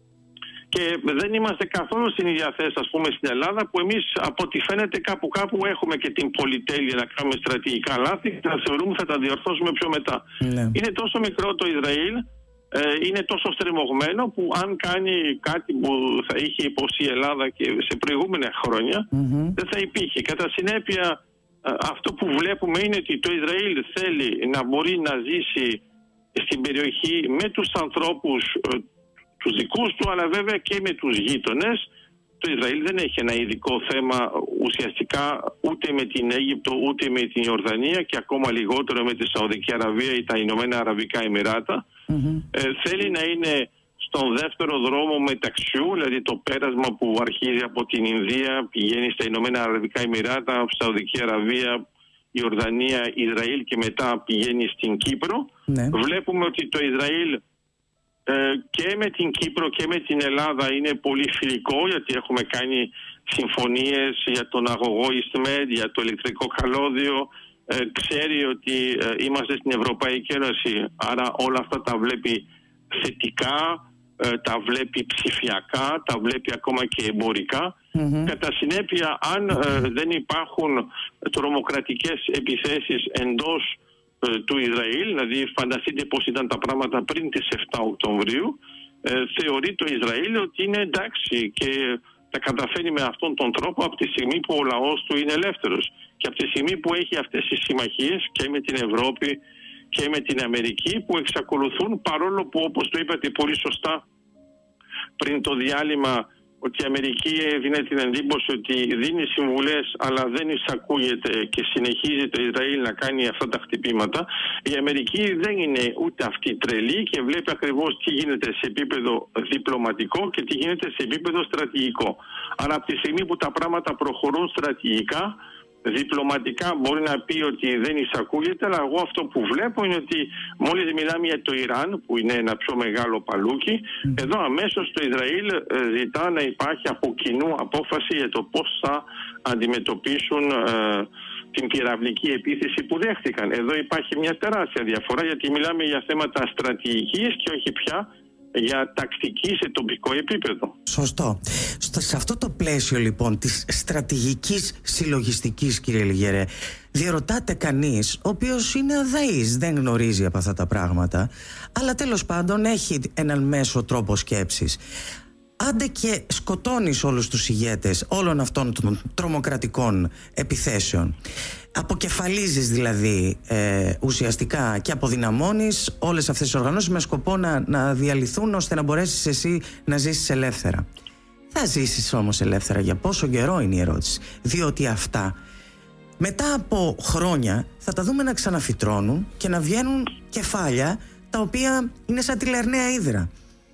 Και δεν είμαστε καθόλου στην ίδια θέση, ας πούμε, στην Ελλάδα, που εμείς από ό,τι φαίνεται κάπου κάπου έχουμε και την πολυτέλεια να κάνουμε στρατηγικά λάθη και να θεωρούμε θα τα διορθώσουμε πιο μετά. Ναι. Είναι τόσο μικρό το Ισραήλ, ε, είναι τόσο στριμωγμένο, που αν κάνει κάτι που θα είχε υποστεί η Ελλάδα και σε προηγούμενα χρόνια, mm-hmm. δεν θα υπήρχε. Κατά συνέπεια, αυτό που βλέπουμε είναι ότι το Ισραήλ θέλει να μπορεί να ζήσει στην περιοχή με τους ανθρώπους τους δικούς του, αλλά βέβαια και με τους γείτονες. Το Ισραήλ δεν έχει ένα ειδικό θέμα ουσιαστικά ούτε με την Αίγυπτο ούτε με την Ιορδανία, και ακόμα λιγότερο με τη Σαουδική Αραβία ή τα Ηνωμένα Αραβικά Εμιράτα. Mm-hmm. Ε, θέλει να είναι στον δεύτερο δρόμο μεταξιού, δηλαδή το πέρασμα που αρχίζει από την Ινδία, πηγαίνει στα Ηνωμένα Αραβικά Εμιράτα, Σαουδική Αραβία, Ιορδανία, Ισραήλ και μετά πηγαίνει στην Κύπρο. Mm-hmm. Βλέπουμε ότι το Ισραήλ Ε, και με την Κύπρο και με την Ελλάδα είναι πολύ φιλικό, γιατί έχουμε κάνει συμφωνίες για τον αγωγό EastMed, για το ηλεκτρικό καλώδιο. Ε, ξέρει ότι ε, είμαστε στην Ευρωπαϊκή Ένωση, άρα όλα αυτά τα βλέπει θετικά, ε, τα βλέπει ψηφιακά, τα βλέπει ακόμα και εμπορικά. Mm-hmm. Κατά συνέπεια, αν ε, δεν υπάρχουν τρομοκρατικές επιθέσεις εντός του Ισραήλ, δηλαδή φανταστείτε πως ήταν τα πράγματα πριν τις επτά Οκτωβρίου, ε, θεωρεί το Ισραήλ ότι είναι εντάξει και τα καταφέρει με αυτόν τον τρόπο από τη στιγμή που ο λαός του είναι ελεύθερος, και από τη στιγμή που έχει αυτές τις συμμαχίες και με την Ευρώπη και με την Αμερική, που εξακολουθούν, παρόλο που, όπως το είπατε πολύ σωστά πριν το διάλειμμα, ότι η Αμερική δίνει την εντύπωση ότι δίνει συμβουλές αλλά δεν εισακούγεται και συνεχίζει το Ισραήλ να κάνει αυτά τα χτυπήματα. Η Αμερική δεν είναι ούτε αυτή τρελή και βλέπει ακριβώς τι γίνεται σε επίπεδο διπλωματικό και τι γίνεται σε επίπεδο στρατηγικό. Αλλά από τη στιγμή που τα πράγματα προχωρούν στρατηγικά, διπλωματικά μπορεί να πει ότι δεν εισακούγεται, αλλά εγώ αυτό που βλέπω είναι ότι μόλις μιλάμε για το Ιράν, που είναι ένα πιο μεγάλο παλούκι, mm. εδώ αμέσως το Ισραήλ ζητά να υπάρχει από κοινού απόφαση για το πώς θα αντιμετωπίσουν ε, την πυραυλική επίθεση που δέχτηκαν. Εδώ υπάρχει μια τεράστια διαφορά, γιατί μιλάμε για θέματα στρατηγικής και όχι πια για τακτική σε τοπικό επίπεδο. Σωστό. Σε αυτό το πλαίσιο λοιπόν της στρατηγικής συλλογιστικής, κύριε Λιγερέ, διερωτάται κανείς, ο οποίος είναι αδαής, δεν γνωρίζει από αυτά τα πράγματα, αλλά τέλος πάντων έχει έναν μέσο τρόπο σκέψης. Άντε και σκοτώνεις όλους τους ηγέτες όλων αυτών των τρομοκρατικών επιθέσεων, αποκεφαλίζεις δηλαδή ε, ουσιαστικά και αποδυναμώνεις όλες αυτές τις οργανώσεις με σκοπό να, να διαλυθούν, ώστε να μπορέσεις εσύ να ζήσεις ελεύθερα. Θα ζήσεις όμως ελεύθερα για πόσο καιρό, είναι η ερώτηση. Διότι αυτά μετά από χρόνια θα τα δούμε να ξαναφυτρώνουν και να βγαίνουν κεφάλια τα οποία είναι σαν τη Λερναία Ύδρα.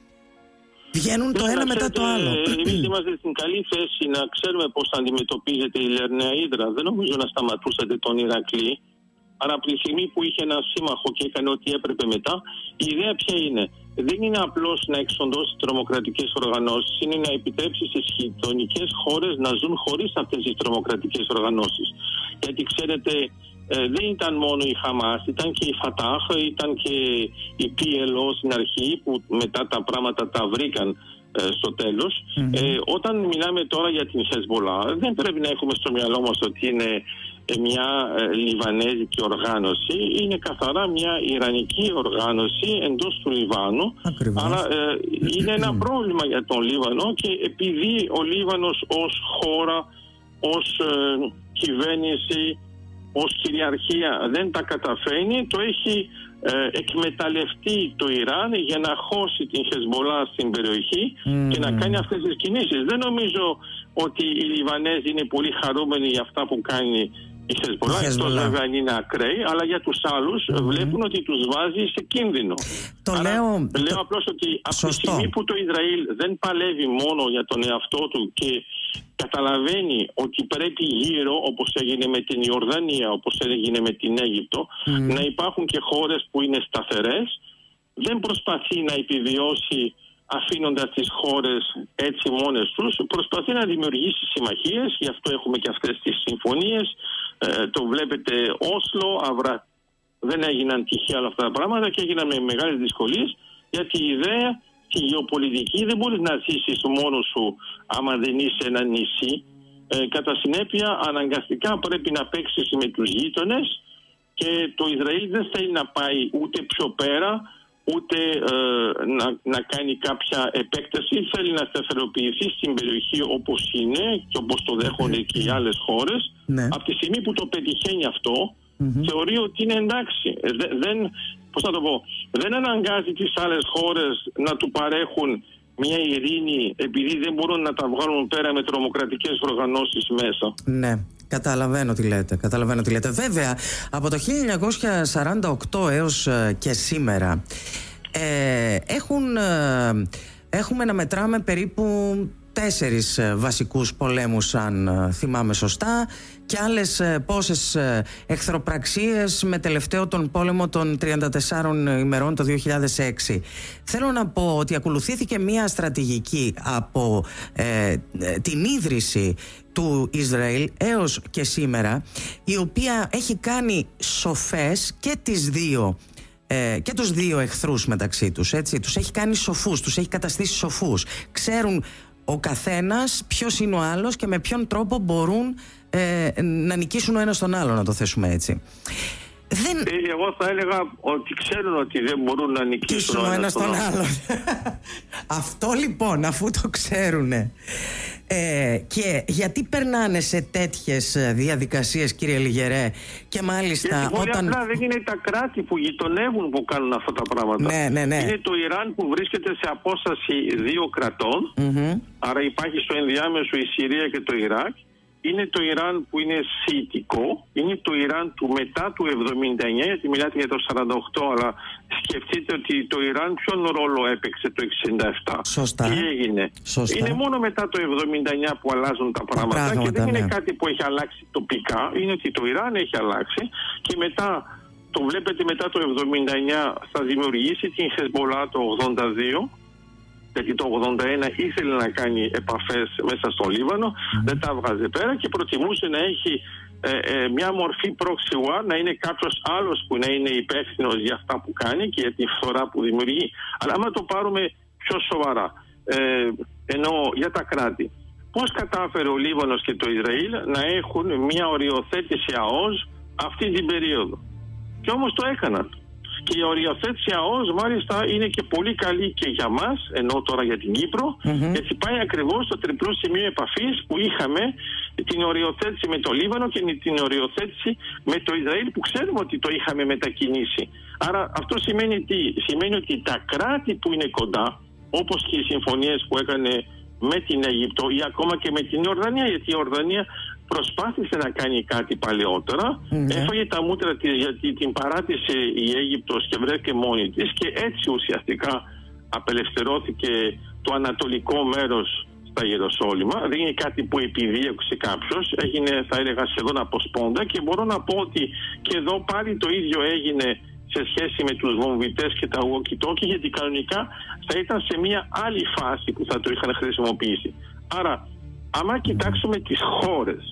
Βγαίνουν το ένα μετά το άλλο. Εμείς είμαστε στην καλή θέση να ξέρουμε πώς θα αντιμετωπίζεται η Λερναία Ύδρα. Δεν νομίζω να σταματούσατε τον Ηρακλή. Άρα από τη στιγμή που είχε ένα σύμμαχο και έκανε ό,τι έπρεπε μετά, η ιδέα ποια είναι? Δεν είναι απλώς να εξοντώσει τρομοκρατικές οργανώσεις, είναι να επιτρέψει στις γειτονικές χώρες να ζουν χωρίς αυτές τις τρομοκρατικές οργανώσεις. Γιατί ξέρετε, ε, δεν ήταν μόνο η Χαμάς, ήταν και η Φατάχ, ήταν και η πι ελ ο στην αρχή, που μετά τα πράγματα τα βρήκαν ε, στο τέλος. Mm-hmm. Ε, όταν μιλάμε τώρα για την Χεσμολά, δεν πρέπει να έχουμε στο μυαλό μας ότι είναι μια ε, λιβανέζικη οργάνωση, είναι καθαρά μια ιρανική οργάνωση εντός του Λιβάνου. Ακριβώς. Άρα ε, είναι ένα πρόβλημα για τον Λίβανο, και επειδή ο Λίβανος ως χώρα, ως ε, κυβέρνηση, ως κυριαρχία δεν τα καταφέρνει, το έχει ε, εκμεταλλευτεί το Ιράν για να χώσει την Χεσμολά στην περιοχή mm. και να κάνει αυτές τις κινήσεις. Δεν νομίζω ότι οι Λιβανέζοι είναι πολύ χαρούμενοι για αυτά που κάνει η Χεσμολά, εκτός βέβαια αν είναι ακραίοι, αλλά για τους άλλους mm-hmm. βλέπουν ότι τους βάζει σε κίνδυνο. Το Άρα, λέω, λέω το... απλώς ότι από τη στιγμή που το Ισραήλ δεν παλεύει μόνο για τον εαυτό του και καταλαβαίνει ότι πρέπει γύρω, όπως έγινε με την Ιορδανία, όπως έγινε με την Αίγυπτο, mm. να υπάρχουν και χώρες που είναι σταθερές, δεν προσπαθεί να επιβιώσει αφήνοντας τις χώρες έτσι μόνες τους, προσπαθεί να δημιουργήσει συμμαχίες. Γι' αυτό έχουμε και αυτές τις συμφωνίες. Ε, το βλέπετε, Όσλο, Αβρα, δεν έγιναν τυχαία όλα αυτά τα πράγματα και έγιναν με μεγάλες δυσκολίες, γιατί η ιδέα και η γεωπολιτική δεν μπορείς να ζήσεις μόνος σου άμα δεν είσαι ένα νησί. Ε, κατά συνέπεια, αναγκαστικά πρέπει να παίξεις με τους γείτονες, και το Ισραήλ δεν θέλει να πάει ούτε πιο πέρα, ούτε ε, να, να κάνει κάποια επέκταση. Θέλει να σταθεροποιηθεί στην περιοχή όπως είναι και όπως το δέχονται και οι άλλες χώρες. Ναι. Από τη στιγμή που το πετυχαίνει αυτό, mm-hmm. θεωρεί ότι είναι εντάξει. Δεν, πώς θα το πω, δεν αναγκάζει τις άλλες χώρες να του παρέχουν μια ειρήνη επειδή δεν μπορούν να τα βγάλουν πέρα με τρομοκρατικές οργανώσεις μέσα. Ναι. Καταλαβαίνω τι λέτε, καταλαβαίνω τι λέτε. Βέβαια, από το χίλια εννιακόσια σαράντα οκτώ έως και σήμερα ε, έχουν, ε, έχουμε να μετράμε περίπου τέσσερις βασικούς πολέμους, αν θυμάμαι σωστά, και άλλες πόσες εχθροπραξίες, με τελευταίο τον πόλεμο των τριάντα τεσσάρων ημερών το δύο χιλιάδες έξι. Θέλω να πω ότι ακολουθήθηκε μια στρατηγική από ε, την ίδρυση του Ισραήλ έως και σήμερα, η οποία έχει κάνει σοφές και τις δύο Ε, και τους δύο εχθρούς μεταξύ τους, έτσι. Τους έχει κάνει σοφούς, τους έχει καταστήσει σοφούς. Ξέρουν ο καθένας ποιος είναι ο άλλος και με ποιον τρόπο μπορούν ε, να νικήσουν ο ένας τον άλλο, να το θέσουμε έτσι. Δεν... Εγώ θα έλεγα ότι ξέρουν ότι δεν μπορούν να νικήσουν ο ένας τον άλλο. άλλο. Αυτό λοιπόν, αφού το ξέρουνε, ε, και γιατί περνάνε σε τέτοιες διαδικασίες, κύριε Λιγερέ, και μάλιστα γιατί πολύ όταν... απλά δεν είναι τα κράτη που γειτονεύουν που κάνουν αυτά τα πράγματα. Ναι, ναι, ναι. Είναι το Ιράν που βρίσκεται σε απόσταση δύο κρατών, mm-hmm. άρα υπάρχει στο ενδιάμεσο η Συρία και το Ιράκ. Είναι το Ιράν που είναι σιητικό, είναι το Ιράν του μετά του εβδομήντα εννιά, γιατί μιλάτε για το σαράντα οκτώ, αλλά σκεφτείτε ότι το Ιράν ποιον ρόλο έπαιξε το εξήντα επτά. Σωστά. Τι έγινε. Σωστά. Είναι μόνο μετά το εβδομήντα εννιά που αλλάζουν τα πράγματα, τα πράγματα και δεν ναι. είναι κάτι που έχει αλλάξει τοπικά, είναι ότι το Ιράν έχει αλλάξει, και μετά, το βλέπετε, μετά το εβδομήντα εννιά θα δημιουργήσει την Χεσμολά το ογδόντα δύο, γιατί το ογδόντα ένα ήθελε να κάνει επαφές μέσα στο Λίβανο, mm. δεν τα βγάζε πέρα και προτιμούσε να έχει ε, ε, μια μορφή proxy war, να είναι κάποιος άλλος που να είναι υπεύθυνος για αυτά που κάνει και για τη φθορά που δημιουργεί. Αλλά άμα το πάρουμε πιο σοβαρά, ε, ενώ για τα κράτη, πώς κατάφερε ο Λίβανος και το Ισραήλ να έχουν μια οριοθέτηση ΑΟΣ αυτή την περίοδο? Και όμως το έκαναν. Και η οριοθέτηση ΑΟΣ μάλιστα είναι και πολύ καλή και για μας, ενώ τώρα για την Κύπρο, mm-hmm. γιατί πάει ακριβώς στο τριπλό σημείο επαφής που είχαμε την οριοθέτηση με το Λίβανο και την οριοθέτηση με το Ισραήλ, που ξέρουμε ότι το είχαμε μετακινήσει. Άρα αυτό σημαίνει τι? Σημαίνει ότι τα κράτη που είναι κοντά, όπως και οι συμφωνίες που έκανε με την Αίγυπτο ή ακόμα και με την Ιορδανία, γιατί η Ιορδανία προσπάθησε να κάνει κάτι παλαιότερα, mm-hmm. έφαγε τα μούτρα της γιατί την παράτησε η Αίγυπτος και βρέθηκε μόνη της και έτσι ουσιαστικά απελευθερώθηκε το ανατολικό μέρος στα Ιεροσόλυμα. Δεν είναι κάτι που επιδίωξε κάποιος, έγινε θα έλεγα σχεδόν από σπόντα και μπορώ να πω ότι και εδώ πάλι το ίδιο έγινε σε σχέση με τους βομβιτές και τα walkie-talkie, γιατί κανονικά θα ήταν σε μια άλλη φάση που θα το είχαν χρησιμοποιήσει. Άρα, άμα κοιτάξουμε τις χώρες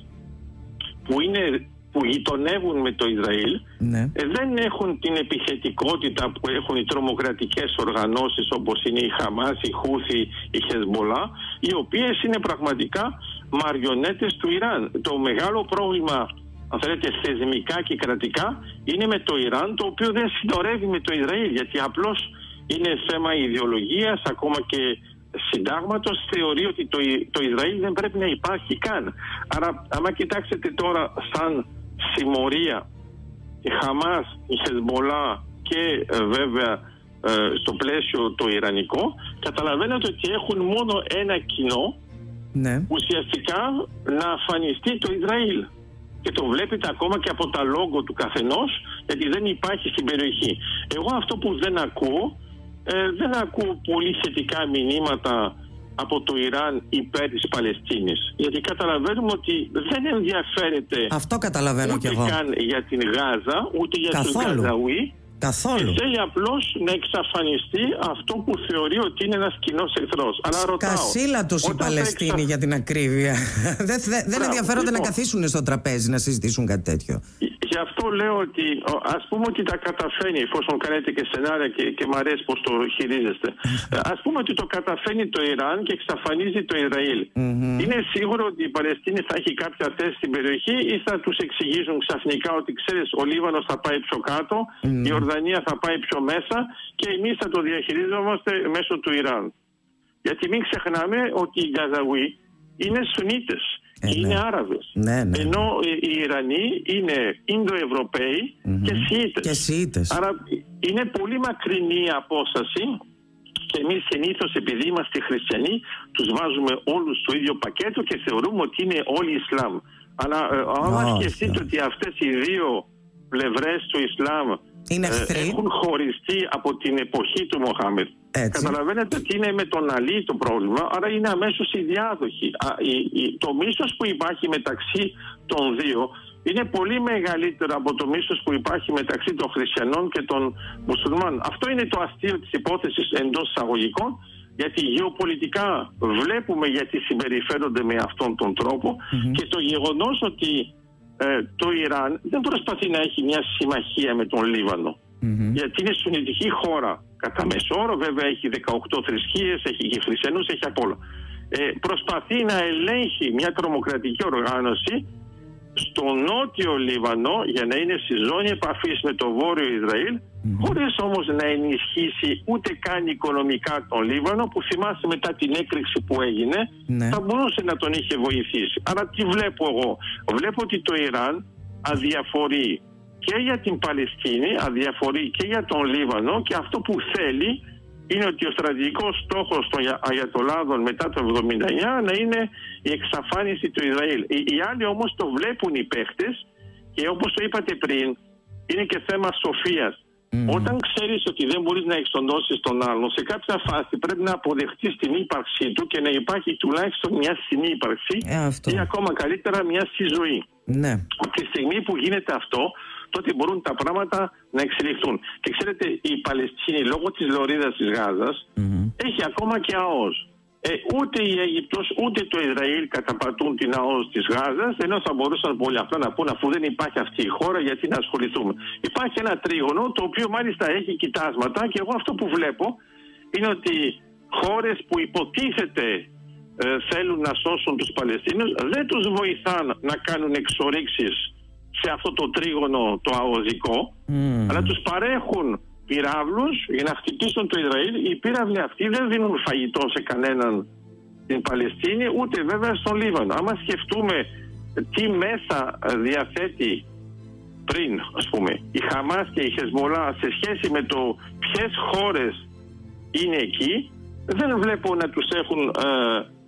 που, είναι, που γειτονεύουν με το Ισραήλ, ναι. ε, δεν έχουν την επιθετικότητα που έχουν οι τρομοκρατικές οργανώσεις όπως είναι η Χαμάς, η Χούθη, η Χεσμολά, οι οποίες είναι πραγματικά μαριονέτες του Ιράν. Το μεγάλο πρόβλημα, αν θέλετε, θεσμικά και κρατικά, είναι με το Ιράν, το οποίο δεν συντορεύει με το Ισραήλ, γιατί απλώς είναι θέμα ιδεολογίας, ακόμα και συντάγματος, θεωρεί ότι το, το Ισραήλ δεν πρέπει να υπάρχει καν. Άρα, άμα κοιτάξετε τώρα σαν συμμορία η Χαμάς, η Χεσμολά και ε, βέβαια ε, στο πλαίσιο το Ιρανικό, καταλαβαίνετε ότι έχουν μόνο ένα κοινό, ναι. ουσιαστικά να αφανιστεί το Ισραήλ. Και το βλέπετε ακόμα και από τα λόγο του καθενός, γιατί δεν υπάρχει στην περιοχή. Εγώ αυτό που δεν ακούω, ε, δεν ακούω πολύ θετικά μηνύματα από το Ιράν υπέρ της Παλαιστίνης. Γιατί καταλαβαίνουμε ότι δεν ενδιαφέρεται αυτό καταλαβαίνω ούτε κι εγώ. καν για την Γάζα, ούτε για τους Γαζαουί. Καθόλου. Και θέλει απλώς να εξαφανιστεί αυτό που θεωρεί ότι είναι ένας κοινός εχθρός. Αλλά ρωτάω. Κασίλα τους η Παλαιστίνη εξα... για την ακρίβεια. δεν δε, δεν ενδιαφέρονται λοιπόν να καθίσουν στο τραπέζι να συζητήσουν κάτι τέτοιο. Γι' αυτό λέω ότι ας πούμε ότι τα καταφέρνει, εφόσον κάνετε και σενάρια και, και μ' αρέσει πως το χειρίζεστε. Ας πούμε ότι το καταφέρνει το Ιράν και εξαφανίζει το Ισραήλ. Mm-hmm. Είναι σίγουρο ότι η Παλαιστίνη θα έχει κάποια θέση στην περιοχή ή θα τους εξηγήσουν ξαφνικά ότι ξέρεις ο Λίβανος θα πάει πιο κάτω, mm-hmm. η Ορδανία θα πάει πιο μέσα και εμείς θα το διαχειρίζομαστε μέσω του Ιράν. Γιατί μην ξεχνάμε ότι οι Γαζαουί είναι Σουνίτες. Ε, και ναι. είναι Άραβες. Ναι, ναι. Ενώ οι Ιρανοί είναι Ινδοευρωπαίοι mm-hmm. και Σιήτες. και Σιήτες. Άρα είναι πολύ μακρινή η απόσταση και εμείς συνήθως επειδή είμαστε χριστιανοί τους βάζουμε όλους στο ίδιο πακέτο και θεωρούμε ότι είναι όλοι Ισλάμ. Αλλά άμα oh, σκεφτείτε yeah. ότι αυτές οι δύο πλευρές του Ισλάμ είναι ε, έχουν χωριστεί από την εποχή του Μοχάμετ. Καταλαβαίνετε ότι είναι με τον Αλή το πρόβλημα, άρα είναι αμέσως η διάδοχη. Α, η, η, το μίσος που υπάρχει μεταξύ των δύο είναι πολύ μεγαλύτερο από το μίσος που υπάρχει μεταξύ των χριστιανών και των μουσουλμάνων. Αυτό είναι το αστείο της υπόθεσης εντός εισαγωγικών, γιατί γεωπολιτικά βλέπουμε γιατί συμπεριφέρονται με αυτόν τον τρόπο mm-hmm. και το γεγονός ότι ε, το Ιράν δεν προσπαθεί να έχει μια συμμαχία με τον Λίβανο. Mm-hmm. Γιατί είναι σουνιτική χώρα. Κατά μέσο όρο, βέβαια, έχει δεκαοκτώ θρησκείες, έχει και χριστιανούς, έχει απ' όλα. Ε, προσπαθεί να ελέγχει μια τρομοκρατική οργάνωση στο νότιο Λίβανο για να είναι στη ζώνη επαφής με το βόρειο Ισραήλ, mm-hmm. χωρίς όμως να ενισχύσει ούτε καν οικονομικά τον Λίβανο, που θυμάσαι μετά την έκρηξη που έγινε, mm-hmm. θα μπορούσε να τον είχε βοηθήσει. Άρα τι βλέπω εγώ? Βλέπω ότι το Ιράν αδιαφορεί και για την Παλαιστίνη, αδιαφορεί και για τον Λίβανο, και αυτό που θέλει είναι ότι ο στρατηγικός στόχος των Αγιατολάδων μετά το εβδομήντα εννιά να είναι η εξαφάνιση του Ισραήλ. Οι, οι άλλοι όμως το βλέπουν οι παίχτες και όπως το είπατε πριν, είναι και θέμα σοφίας. Mm. Όταν ξέρεις ότι δεν μπορείς να εξοντώσεις τον άλλον, σε κάποια φάση πρέπει να αποδεχτείς την ύπαρξή του και να υπάρχει τουλάχιστον μια συνύπαρξη ε, ή ακόμα καλύτερα μια συζωή. Ναι. Από τη στιγμή που γίνεται αυτό, τότε μπορούν τα πράγματα να εξελιχθούν. Και ξέρετε, η Παλαιστίνη λόγω της λωρίδας της Γάζας mm-hmm. έχει ακόμα και ΑΟΣ. Ε, ούτε η Αίγυπτος ούτε το Ισραήλ καταπατούν την ΑΟΣ της Γάζας, ενώ θα μπορούσαν πολύ απλά να πούν αφού δεν υπάρχει αυτή η χώρα γιατί να ασχοληθούμε. Υπάρχει ένα τρίγωνο το οποίο μάλιστα έχει κοιτάσματα και εγώ αυτό που βλέπω είναι ότι χώρες που υποτίθεται ε, θέλουν να σώσουν τους Παλαιστίνους δεν τους βοηθάν να κάνουν εξορίξεις σε αυτό το τρίγωνο το αοζικό, mm. αλλά τους παρέχουν πυράβλους για να χτυπήσουν το Ισραήλ. Οι πύραυλοι αυτοί δεν δίνουν φαγητό σε κανέναν στην Παλαιστίνη, ούτε βέβαια στον Λίβανο. Άμα σκεφτούμε τι μέσα διαθέτει πριν, ας πούμε, η Χαμάς και η Χεσμολά σε σχέση με το ποιες χώρες είναι εκεί, δεν βλέπω να τους έχουν ε,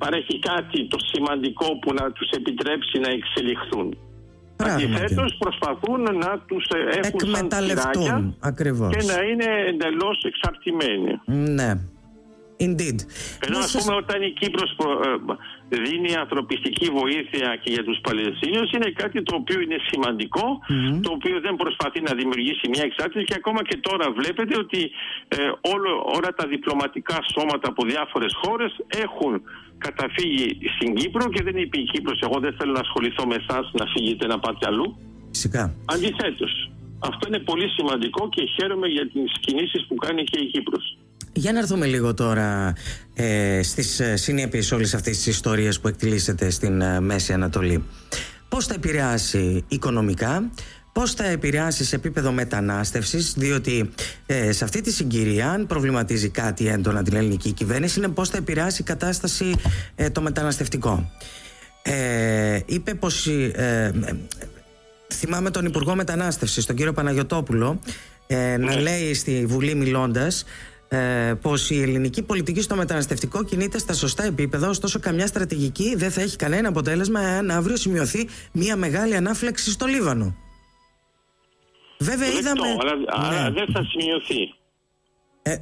παρέχει κάτι το σημαντικό που να τους επιτρέψει να εξελιχθούν. Αντιθέτως προσπαθούν να τους έχουν σαν τυράκια και να είναι εντελώς εξαρτημένοι. Ναι. Indeed. Ενώ ας πούμε όταν η Κύπρος δίνει ανθρωπιστική βοήθεια και για τους Παλαιστίνιους, είναι κάτι το οποίο είναι σημαντικό, mm-hmm. το οποίο δεν προσπαθεί να δημιουργήσει μια εξάρτηση, και ακόμα και τώρα βλέπετε ότι ε, όλο, όλα τα διπλωματικά σώματα από διάφορες χώρες έχουν καταφύγει στην Κύπρο και δεν είπε η Κύπρος εγώ δεν θέλω να ασχοληθώ με εσάς, να φύγετε να πάτε αλλού. Φυσικά. Αντιθέτως, αυτό είναι πολύ σημαντικό και χαίρομαι για τις κινήσεις που κάνει και η Κύπρος. Για να έρθουμε λίγο τώρα ε, στις συνέπειες όλης αυτής της ιστορίας που εκτελήσεται στην ε, Μέση Ανατολή. Πώς θα επηρεάσει οικονομικά, πώς θα επηρεάσει σε επίπεδο μετανάστευσης, διότι ε, σε αυτή τη συγκυρία, αν προβληματίζει κάτι έντονα την ελληνική κυβέρνηση, είναι πώς θα επηρεάσει η κατάσταση ε, το μεταναστευτικό. Ε, είπε πως... Ε, ε, θυμάμαι τον Υπουργό Μετανάστευσης, τον κύριο Παναγιωτόπουλο, ε, να λέει στη Βουλή μιλώντας ε, πως η ελληνική πολιτική στο μεταναστευτικό κινείται στα σωστά επίπεδα, ωστόσο καμιά στρατηγική δεν θα έχει κανένα αποτέλεσμα αν αύριο σημειωθεί μια μεγάλη ανάφλεξη στο Λίβανο. Βέβαια Λεπτό, είδαμε... αλλά, ναι. αλλά δεν θα σημειωθεί. Ε,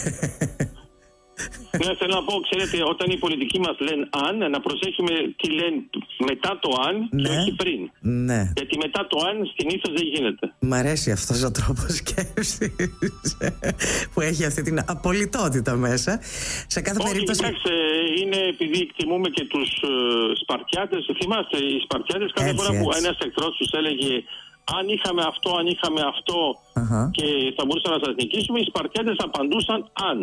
Ναι, θέλω να πω, ξέρετε, όταν οι πολιτικοί μας λένε αν, να προσέχουμε τι λένε μετά το αν και ναι, όχι πριν. Ναι. Γιατί μετά το αν συνήθως δεν γίνεται. Μ' αρέσει αυτός ο τρόπος σκέψης που έχει αυτή την απολυτότητα μέσα. Σε κάθε όχι, περίπτωση... κοιτάξτε, είναι επειδή εκτιμούμε και τους uh, Σπαρτιάτες. Θυμάστε, οι Σπαρτιάτες κάθε έτσι, φορά που έτσι. ένας εχθρός τους έλεγε αν είχαμε αυτό, αν είχαμε αυτό uh-huh. και θα μπορούσαμε να σας νικήσουμε, οι Σπαρτιάτες απαντούσαν αν.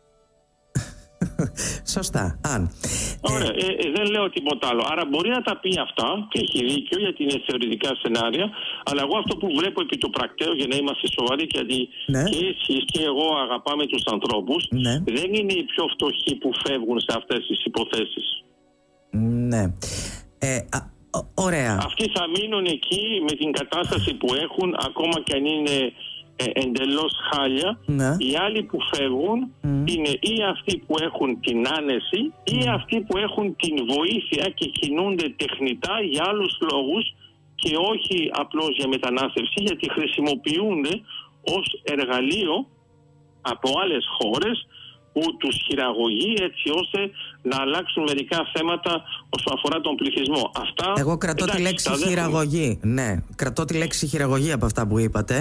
Σωστά, αν. Ωραία, ε, ε, δεν λέω τίποτα άλλο. Άρα μπορεί να τα πει αυτά και έχει δίκιο γιατί είναι θεωρητικά σενάρια. Αλλά εγώ αυτό που βλέπω επί το πρακτέο, για να είμαστε σοβαροί, γιατί ναι. και εσείς και εγώ αγαπάμε τους ανθρώπους, ναι. δεν είναι οι πιο φτωχοί που φεύγουν σε αυτές τις υποθέσεις. Ναι. Ε, α, ο, ωραία. Αυτοί θα μείνουν εκεί με την κατάσταση που έχουν, ακόμα και αν είναι Ε, εντελώς χάλια. Ναι. Οι άλλοι που φεύγουν mm. είναι ή αυτοί που έχουν την άνεση ή mm. αυτοί που έχουν την βοήθεια και κινούνται τεχνητά για άλλους λόγους και όχι απλώς για μετανάστευση, γιατί χρησιμοποιούνται ως εργαλείο από άλλες χώρες που τους χειραγωγεί έτσι ώστε να αλλάξουν μερικά θέματα όσον αφορά τον πληθυσμό. Αυτά, εγώ κρατώ εντάξει, τη λέξη χειραγωγή. Ναι, κρατώ τη λέξη χειραγωγή από αυτά που είπατε.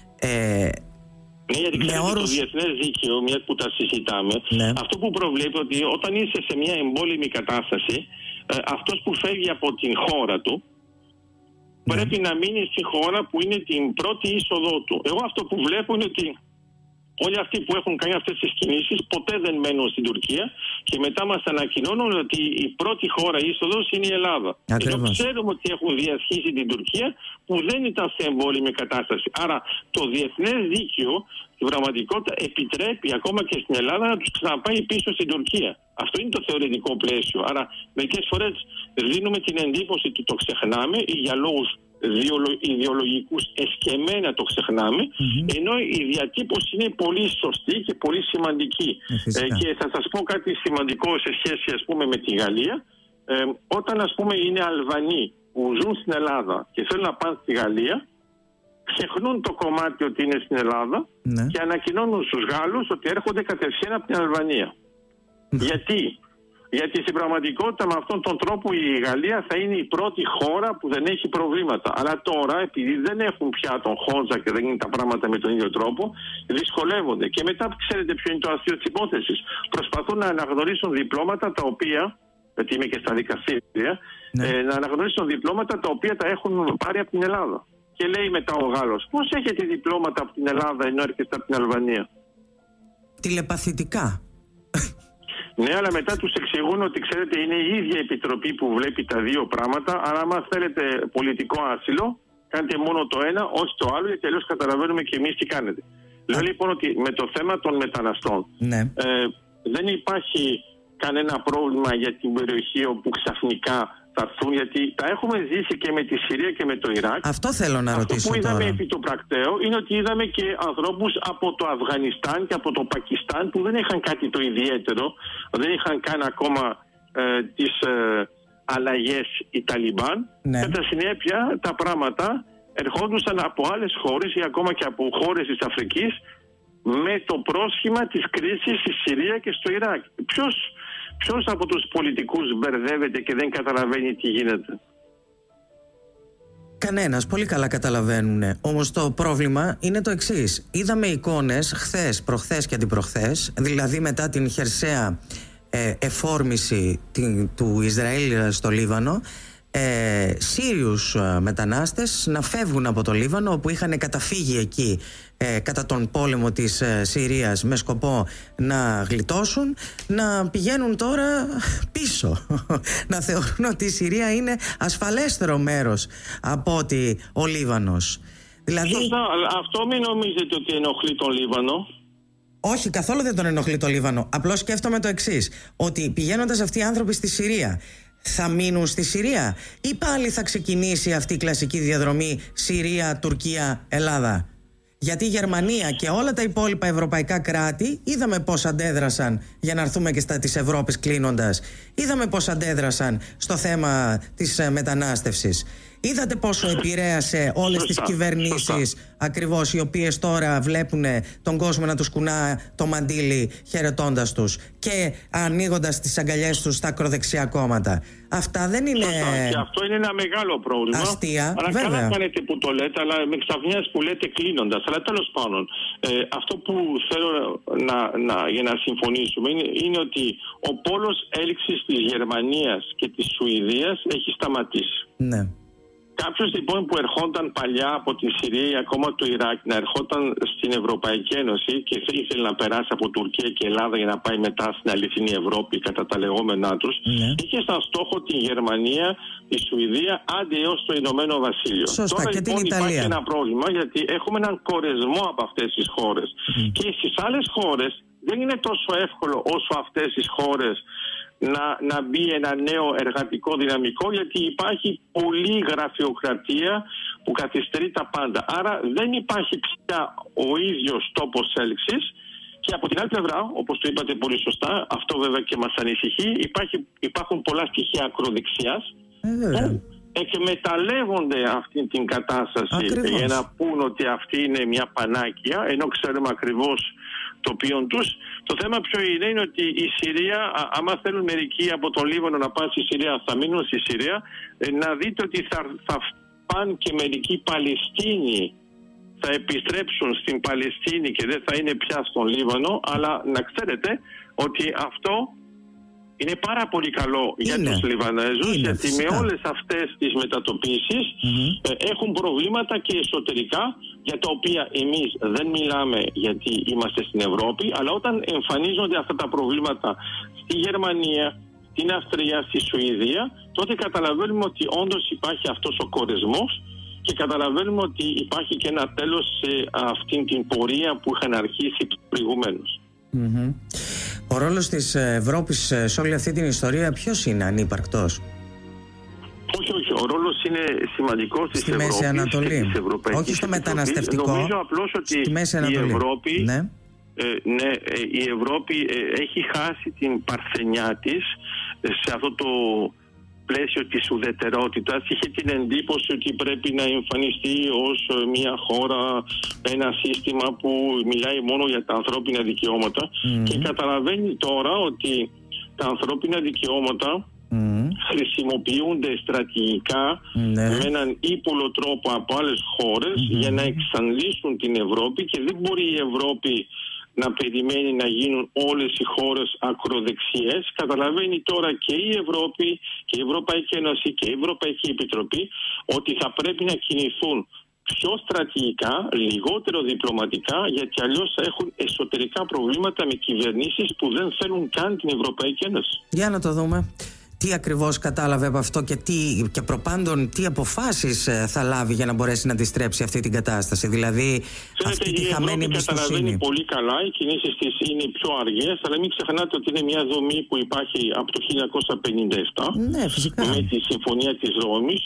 Ε, ναι, γιατί ξέρετε όρους... το διεθνές δίκαιο, μια που τα συζητάμε, ναι. αυτό που προβλέπει ότι όταν είσαι σε μια εμπόλεμη κατάσταση, ε, αυτός που φεύγει από την χώρα του ναι. πρέπει να μείνει στη χώρα που είναι την πρώτη είσοδό του. Εγώ αυτό που βλέπω είναι ότι όλοι αυτοί που έχουν κάνει αυτές τις κινήσεις ποτέ δεν μένουν στην Τουρκία και μετά μας ανακοινώνουν ότι η πρώτη χώρα είσοδος είναι η Ελλάδα. Ενώ ξέρουμε ότι έχουν διασχίσει την Τουρκία που δεν ήταν σε εμβόλυμη κατάσταση. Άρα το διεθνές δίκαιο στην πραγματικότητα επιτρέπει ακόμα και στην Ελλάδα να τους ξαναπάει πίσω στην Τουρκία. Αυτό είναι το θεωρητικό πλαίσιο. Άρα μερικές φορές δίνουμε την εντύπωση ότι το ξεχνάμε ή για λόγους ιδεολογικούς εσκεμμένα το ξεχνάμε, mm-hmm. ενώ η διατύπωση είναι πολύ σωστή και πολύ σημαντική. Ε, και θα σας πω κάτι σημαντικό σε σχέση ας πούμε με τη Γαλλία. Ε, όταν ας πούμε είναι Αλβανοί που ζουν στην Ελλάδα και θέλουν να πάνε στη Γαλλία, ξεχνούν το κομμάτι ότι είναι στην Ελλάδα mm-hmm. και ανακοινώνουν στους Γάλλους ότι έρχονται κατευθείαν από την Αλβανία. Mm-hmm. Γιατί? Γιατί στην πραγματικότητα με αυτόν τον τρόπο η Γαλλία θα είναι η πρώτη χώρα που δεν έχει προβλήματα. Αλλά τώρα, επειδή δεν έχουν πια τον Χόντζα και δεν είναι τα πράγματα με τον ίδιο τρόπο, δυσκολεύονται. Και μετά, ξέρετε ποιο είναι το αστείο της υπόθεσης. Προσπαθούν να αναγνωρίσουν διπλώματα τα οποία, γιατί είμαι και στα δικαστήρια, ναι. ε, να αναγνωρίσουν διπλώματα τα οποία τα έχουν πάρει από την Ελλάδα. Και λέει μετά ο Γάλλος, πώς έχετε διπλώματα από την Ελλάδα ενώ έρχεστε από την Αλβανία? Τηλεπαθητικά. Ναι, αλλά μετά τους εξηγούν ότι ξέρετε είναι η ίδια επιτροπή που βλέπει τα δύο πράγματα, αλλά άμα θέλετε πολιτικό άσυλο, κάντε μόνο το ένα, όχι το άλλο, γιατί αλλιώς καταλαβαίνουμε και εμείς τι κάνετε. Λέω λοιπόν ότι με το θέμα των μεταναστών ναι. ε, δεν υπάρχει κανένα πρόβλημα για την περιοχή όπου ξαφνικά θα έρθουν, γιατί τα έχουμε ζήσει και με τη Συρία και με το Ιράκ. Αυτό θέλω να Αυτό ρωτήσω που είδαμε τώρα. επί το πρακτέο είναι ότι είδαμε και ανθρώπους από το Αφγανιστάν και από το Πακιστάν που δεν είχαν κάτι το ιδιαίτερο, δεν είχαν καν ακόμα ε, τις ε, αλλαγές οι Ταλιμπάν, ναι. κατά συνέπεια τα πράγματα ερχόντουσαν από άλλες χώρες ή ακόμα και από χώρες της Αφρικής με το πρόσχημα της κρίσης στη Συρία και στο Ιράκ. Ποιος, ποιος από τους πολιτικούς μπερδεύεται και δεν καταλαβαίνει τι γίνεται? Κανένας, πολύ καλά καταλαβαίνουν. Όμως το πρόβλημα είναι το εξής. Είδαμε εικόνες χθες, προχθές και αντιπροχθές, δηλαδή μετά την χερσαία ε, εφόρμηση την, του Ισραήλ στο Λίβανο, ε, Σύριους ε, μετανάστες να φεύγουν από το Λίβανο, όπου είχαν καταφύγει εκεί ε, κατά τον πόλεμο της ε, Συρίας με σκοπό να γλιτώσουν, να πηγαίνουν τώρα πίσω να θεωρούν ότι η Συρία είναι ασφαλέστερο μέρος από ότι ο Λίβανος. Δηλαδή... Σωστά, αλλά αυτό μην νομίζετε ότι ενοχλεί τον Λίβανο. Όχι, καθόλου δεν τον ενοχλεί το Λίβανο. Απλώς σκέφτομαι το εξής, ότι πηγαίνοντας αυτοί οι άνθρωποι στη Συρία, θα μείνουν στη Συρία ή πάλι θα ξεκινήσει αυτή η κλασική διαδρομή Συρία, Τουρκία, Ελλάδα? Γιατί η Γερμανία και όλα τα υπόλοιπα ευρωπαϊκά κράτη είδαμε πώς αντέδρασαν, για να έρθουμε και στα της Ευρώπης κλείνοντας, είδαμε πώς αντέδρασαν στο θέμα της ε, μετανάστευσης. Είδατε πόσο επηρέασε όλες τις κυβερνήσεις ακριβώς, οι οποίες τώρα βλέπουν τον κόσμο να τους κουνά το μαντίλι χαιρετώντας τους και ανοίγοντας τις αγκαλιές τους στα ακροδεξιά κόμματα. Αυτά δεν είναι... Σωστά. Και αυτό είναι ένα μεγάλο πρόβλημα. Αστεία, αλλά βέβαια. Καλά κάνετε που το λέτε, αλλά με ξαφνιάζει που λέτε κλείνοντας. Αλλά τέλος πάντων, ε, αυτό που θέλω να, να, για να συμφωνήσουμε είναι, είναι ότι ο πόλος έλξης της Γερμανίας και της Σουηδίας έχει σταματήσει. Ναι. Κάποιος λοιπόν που ερχόταν παλιά από τη Συρία ή ακόμα το Ιράκ να ερχόταν στην Ευρωπαϊκή Ένωση και ήθελε να περάσει από Τουρκία και Ελλάδα για να πάει μετά στην αληθινή Ευρώπη κατά τα λεγόμενά τους, ναι. είχε σαν στόχο τη Γερμανία, τη Σουηδία, άντε έως το Ηνωμένο Βασίλειο. Σωστά, Τώρα και λοιπόν την Ιταλία. Υπάρχει ένα πρόβλημα, γιατί έχουμε έναν κορεσμό από αυτές τις χώρες. Mm. Και στις άλλες χώρες δεν είναι τόσο εύκολο όσο αυτές τις χώρες Να, να μπει ένα νέο εργατικό δυναμικό, γιατί υπάρχει πολλή γραφειοκρατία που καθυστερεί τα πάντα. Άρα δεν υπάρχει πια ο ίδιος τόπος έλξης. Και από την άλλη πλευρά, όπως το είπατε πολύ σωστά, αυτό βέβαια και μας ανησυχεί, υπάρχει, υπάρχουν πολλά στοιχεία ακροδεξιάς ε, που εκμεταλλεύονται αυτή την κατάσταση. Ακριβώς. Για να πούν ότι αυτή είναι μια πανάκια, ενώ ξέρουμε ακριβώς το ποιον τους. Το θέμα ποιο είναι, είναι ότι η Συρία, α, άμα θέλουν μερικοί από τον Λίβανο να πάνε στη Συρία, θα μείνουν στη Συρία, ε, να δείτε ότι θα, θα πάνε και μερικοί Παλαιστίνοι θα επιστρέψουν στην Παλαιστίνη και δεν θα είναι πια στον Λίβανο, αλλά να ξέρετε ότι αυτό είναι πάρα πολύ καλό είναι. για τους Λιβανέζους, είναι, γιατί φυσικά. με όλες αυτές τις μετατοπίσεις mm-hmm. ε, έχουν προβλήματα και εσωτερικά, για τα οποία εμείς δεν μιλάμε γιατί είμαστε στην Ευρώπη, αλλά όταν εμφανίζονται αυτά τα προβλήματα στη Γερμανία, στην Αυστρία, στη Σουηδία, τότε καταλαβαίνουμε ότι όντως υπάρχει αυτός ο κορεσμός και καταλαβαίνουμε ότι υπάρχει και ένα τέλος σε αυτήν την πορεία που είχαν αρχίσει προηγουμένως. Mm-hmm. Ο ρόλος της Ευρώπης σε όλη αυτή την ιστορία ποιος είναι, ανύπαρκτος? Όχι, όχι. Ο ρόλος είναι σημαντικός της Ευρώπης. Στη Μέση Ανατολή. Όχι στο μεταναστευτικό. Νομίζω απλώς ότι η Ευρώπη, ναι. Ε, ναι, η Ευρώπη ε, έχει χάσει την παρθενιά της ε, σε αυτό το πλαίσιο της ουδετερότητας. Είχε την εντύπωση ότι πρέπει να εμφανιστεί ως μια χώρα, ένα σύστημα που μιλάει μόνο για τα ανθρώπινα δικαιώματα mm. και καταλαβαίνει τώρα ότι τα ανθρώπινα δικαιώματα mm. χρησιμοποιούνται στρατηγικά mm. με έναν ύπουλο τρόπο από άλλες χώρες mm. για να εξαντλήσουν την Ευρώπη, και δεν μπορεί η Ευρώπη να περιμένει να γίνουν όλες οι χώρες ακροδεξιές. Καταλαβαίνει τώρα και η Ευρώπη και η Ευρωπαϊκή Ένωση και η Ευρωπαϊκή Επιτροπή ότι θα πρέπει να κινηθούν πιο στρατηγικά, λιγότερο διπλωματικά, γιατί αλλιώς θα έχουν εσωτερικά προβλήματα με κυβερνήσεις που δεν θέλουν καν την Ευρωπαϊκή Ένωση. Για να το δούμε. Τι ακριβώς κατάλαβε από αυτό και, τι, και προπάντων τι αποφάσεις θα λάβει για να μπορέσει να αντιστρέψει αυτή την κατάσταση? Δηλαδή, ξέρετε, αυτή τη χαμένη εμπιστοσύνη. Καταλαβαίνει πολύ καλά, οι κινήσεις της είναι πιο αργές, αλλά μην ξεχνάτε ότι είναι μια δομή που υπάρχει από το χίλια εννιακόσια πενήντα επτά, ναι, φυσικά. με τη Συμφωνία της Ρώμης.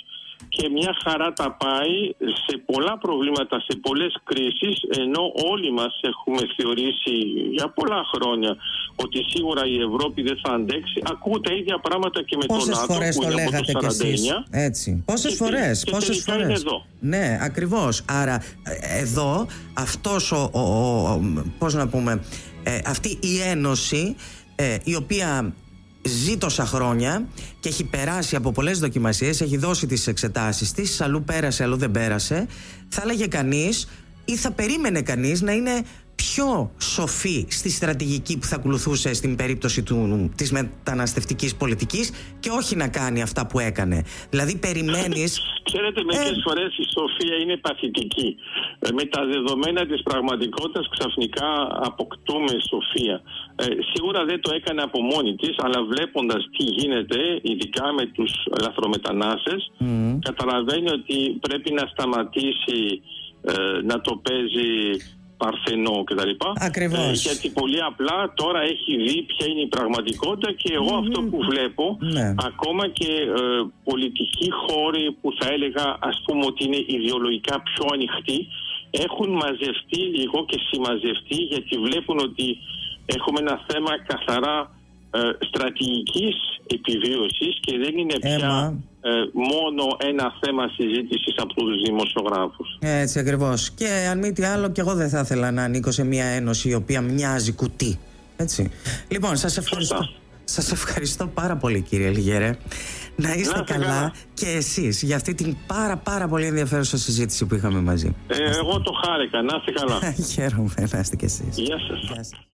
και μια χαρά τα πάει σε πολλά προβλήματα, σε πολλές κρίσεις, ενώ όλοι μας έχουμε θεωρήσει για πολλά χρόνια ότι σίγουρα η Ευρώπη δεν θα αντέξει. Ακούω τα ίδια πράγματα και με Πόσες τον ΝΑΤΟ φορές που το είναι από λέγατε το κι εσείς, έτσι. Πόσες και, φορές, και πόσες φορές. είναι εδώ. Ναι, ακριβώς. Άρα εδώ αυτός ο, ο, ο, ο πώς να πούμε, ε, αυτή η ένωση ε, η οποία ζει τόσα χρόνια και έχει περάσει από πολλές δοκιμασίες, έχει δώσει τις εξετάσεις της, αλλού πέρασε, αλλού δεν πέρασε, θα έλεγε κανείς ή θα περίμενε κανείς να είναι πιο σοφή στη στρατηγική που θα ακολουθούσε στην περίπτωση του, της μεταναστευτικής πολιτικής και όχι να κάνει αυτά που έκανε. Δηλαδή περιμένεις... Ξέρετε, μερικές ε... φορές η σοφία είναι παθητική. Ε, με τα δεδομένα της πραγματικότητας ξαφνικά αποκτούμε σοφία. Ε, σίγουρα δεν το έκανε από μόνη της, αλλά βλέποντας τι γίνεται, ειδικά με τους λαθρομετανάστες, mm. καταλαβαίνει ότι πρέπει να σταματήσει ε, να το παίζει παρθενό κτλ. Ακριβώς. Ε, γιατί πολύ απλά τώρα έχει δει ποια είναι η πραγματικότητα και εγώ mm. αυτό που βλέπω, ναι. ακόμα και ε, πολιτικοί χώροι που θα έλεγα ας πούμε ότι είναι ιδεολογικά πιο ανοιχτοί, έχουν μαζευτεί λίγο και συμμαζευτεί γιατί βλέπουν ότι έχουμε ένα θέμα καθαρά ε, στρατηγικής επιβίωσης και δεν είναι πια ε, μόνο ένα θέμα συζήτησης από τους δημοσιογράφους. Έτσι ακριβώς. Και αν μη τι άλλο, και εγώ δεν θα ήθελα να ανήκω σε μια ένωση η οποία μοιάζει κουτί. Έτσι. Λοιπόν, σας ευχαριστώ. Σας ευχαριστώ πάρα πολύ, κύριε Λιγερέ. Να είστε να καλά, καλά και εσείς για αυτή την πάρα πάρα πολύ ενδιαφέρουσα συζήτηση που είχαμε μαζί. Ε, εγώ το χάρηκα. Να είστε καλά. Χαίρομαι. Να είστε και εσείς. Γεια σας. Γεια σας.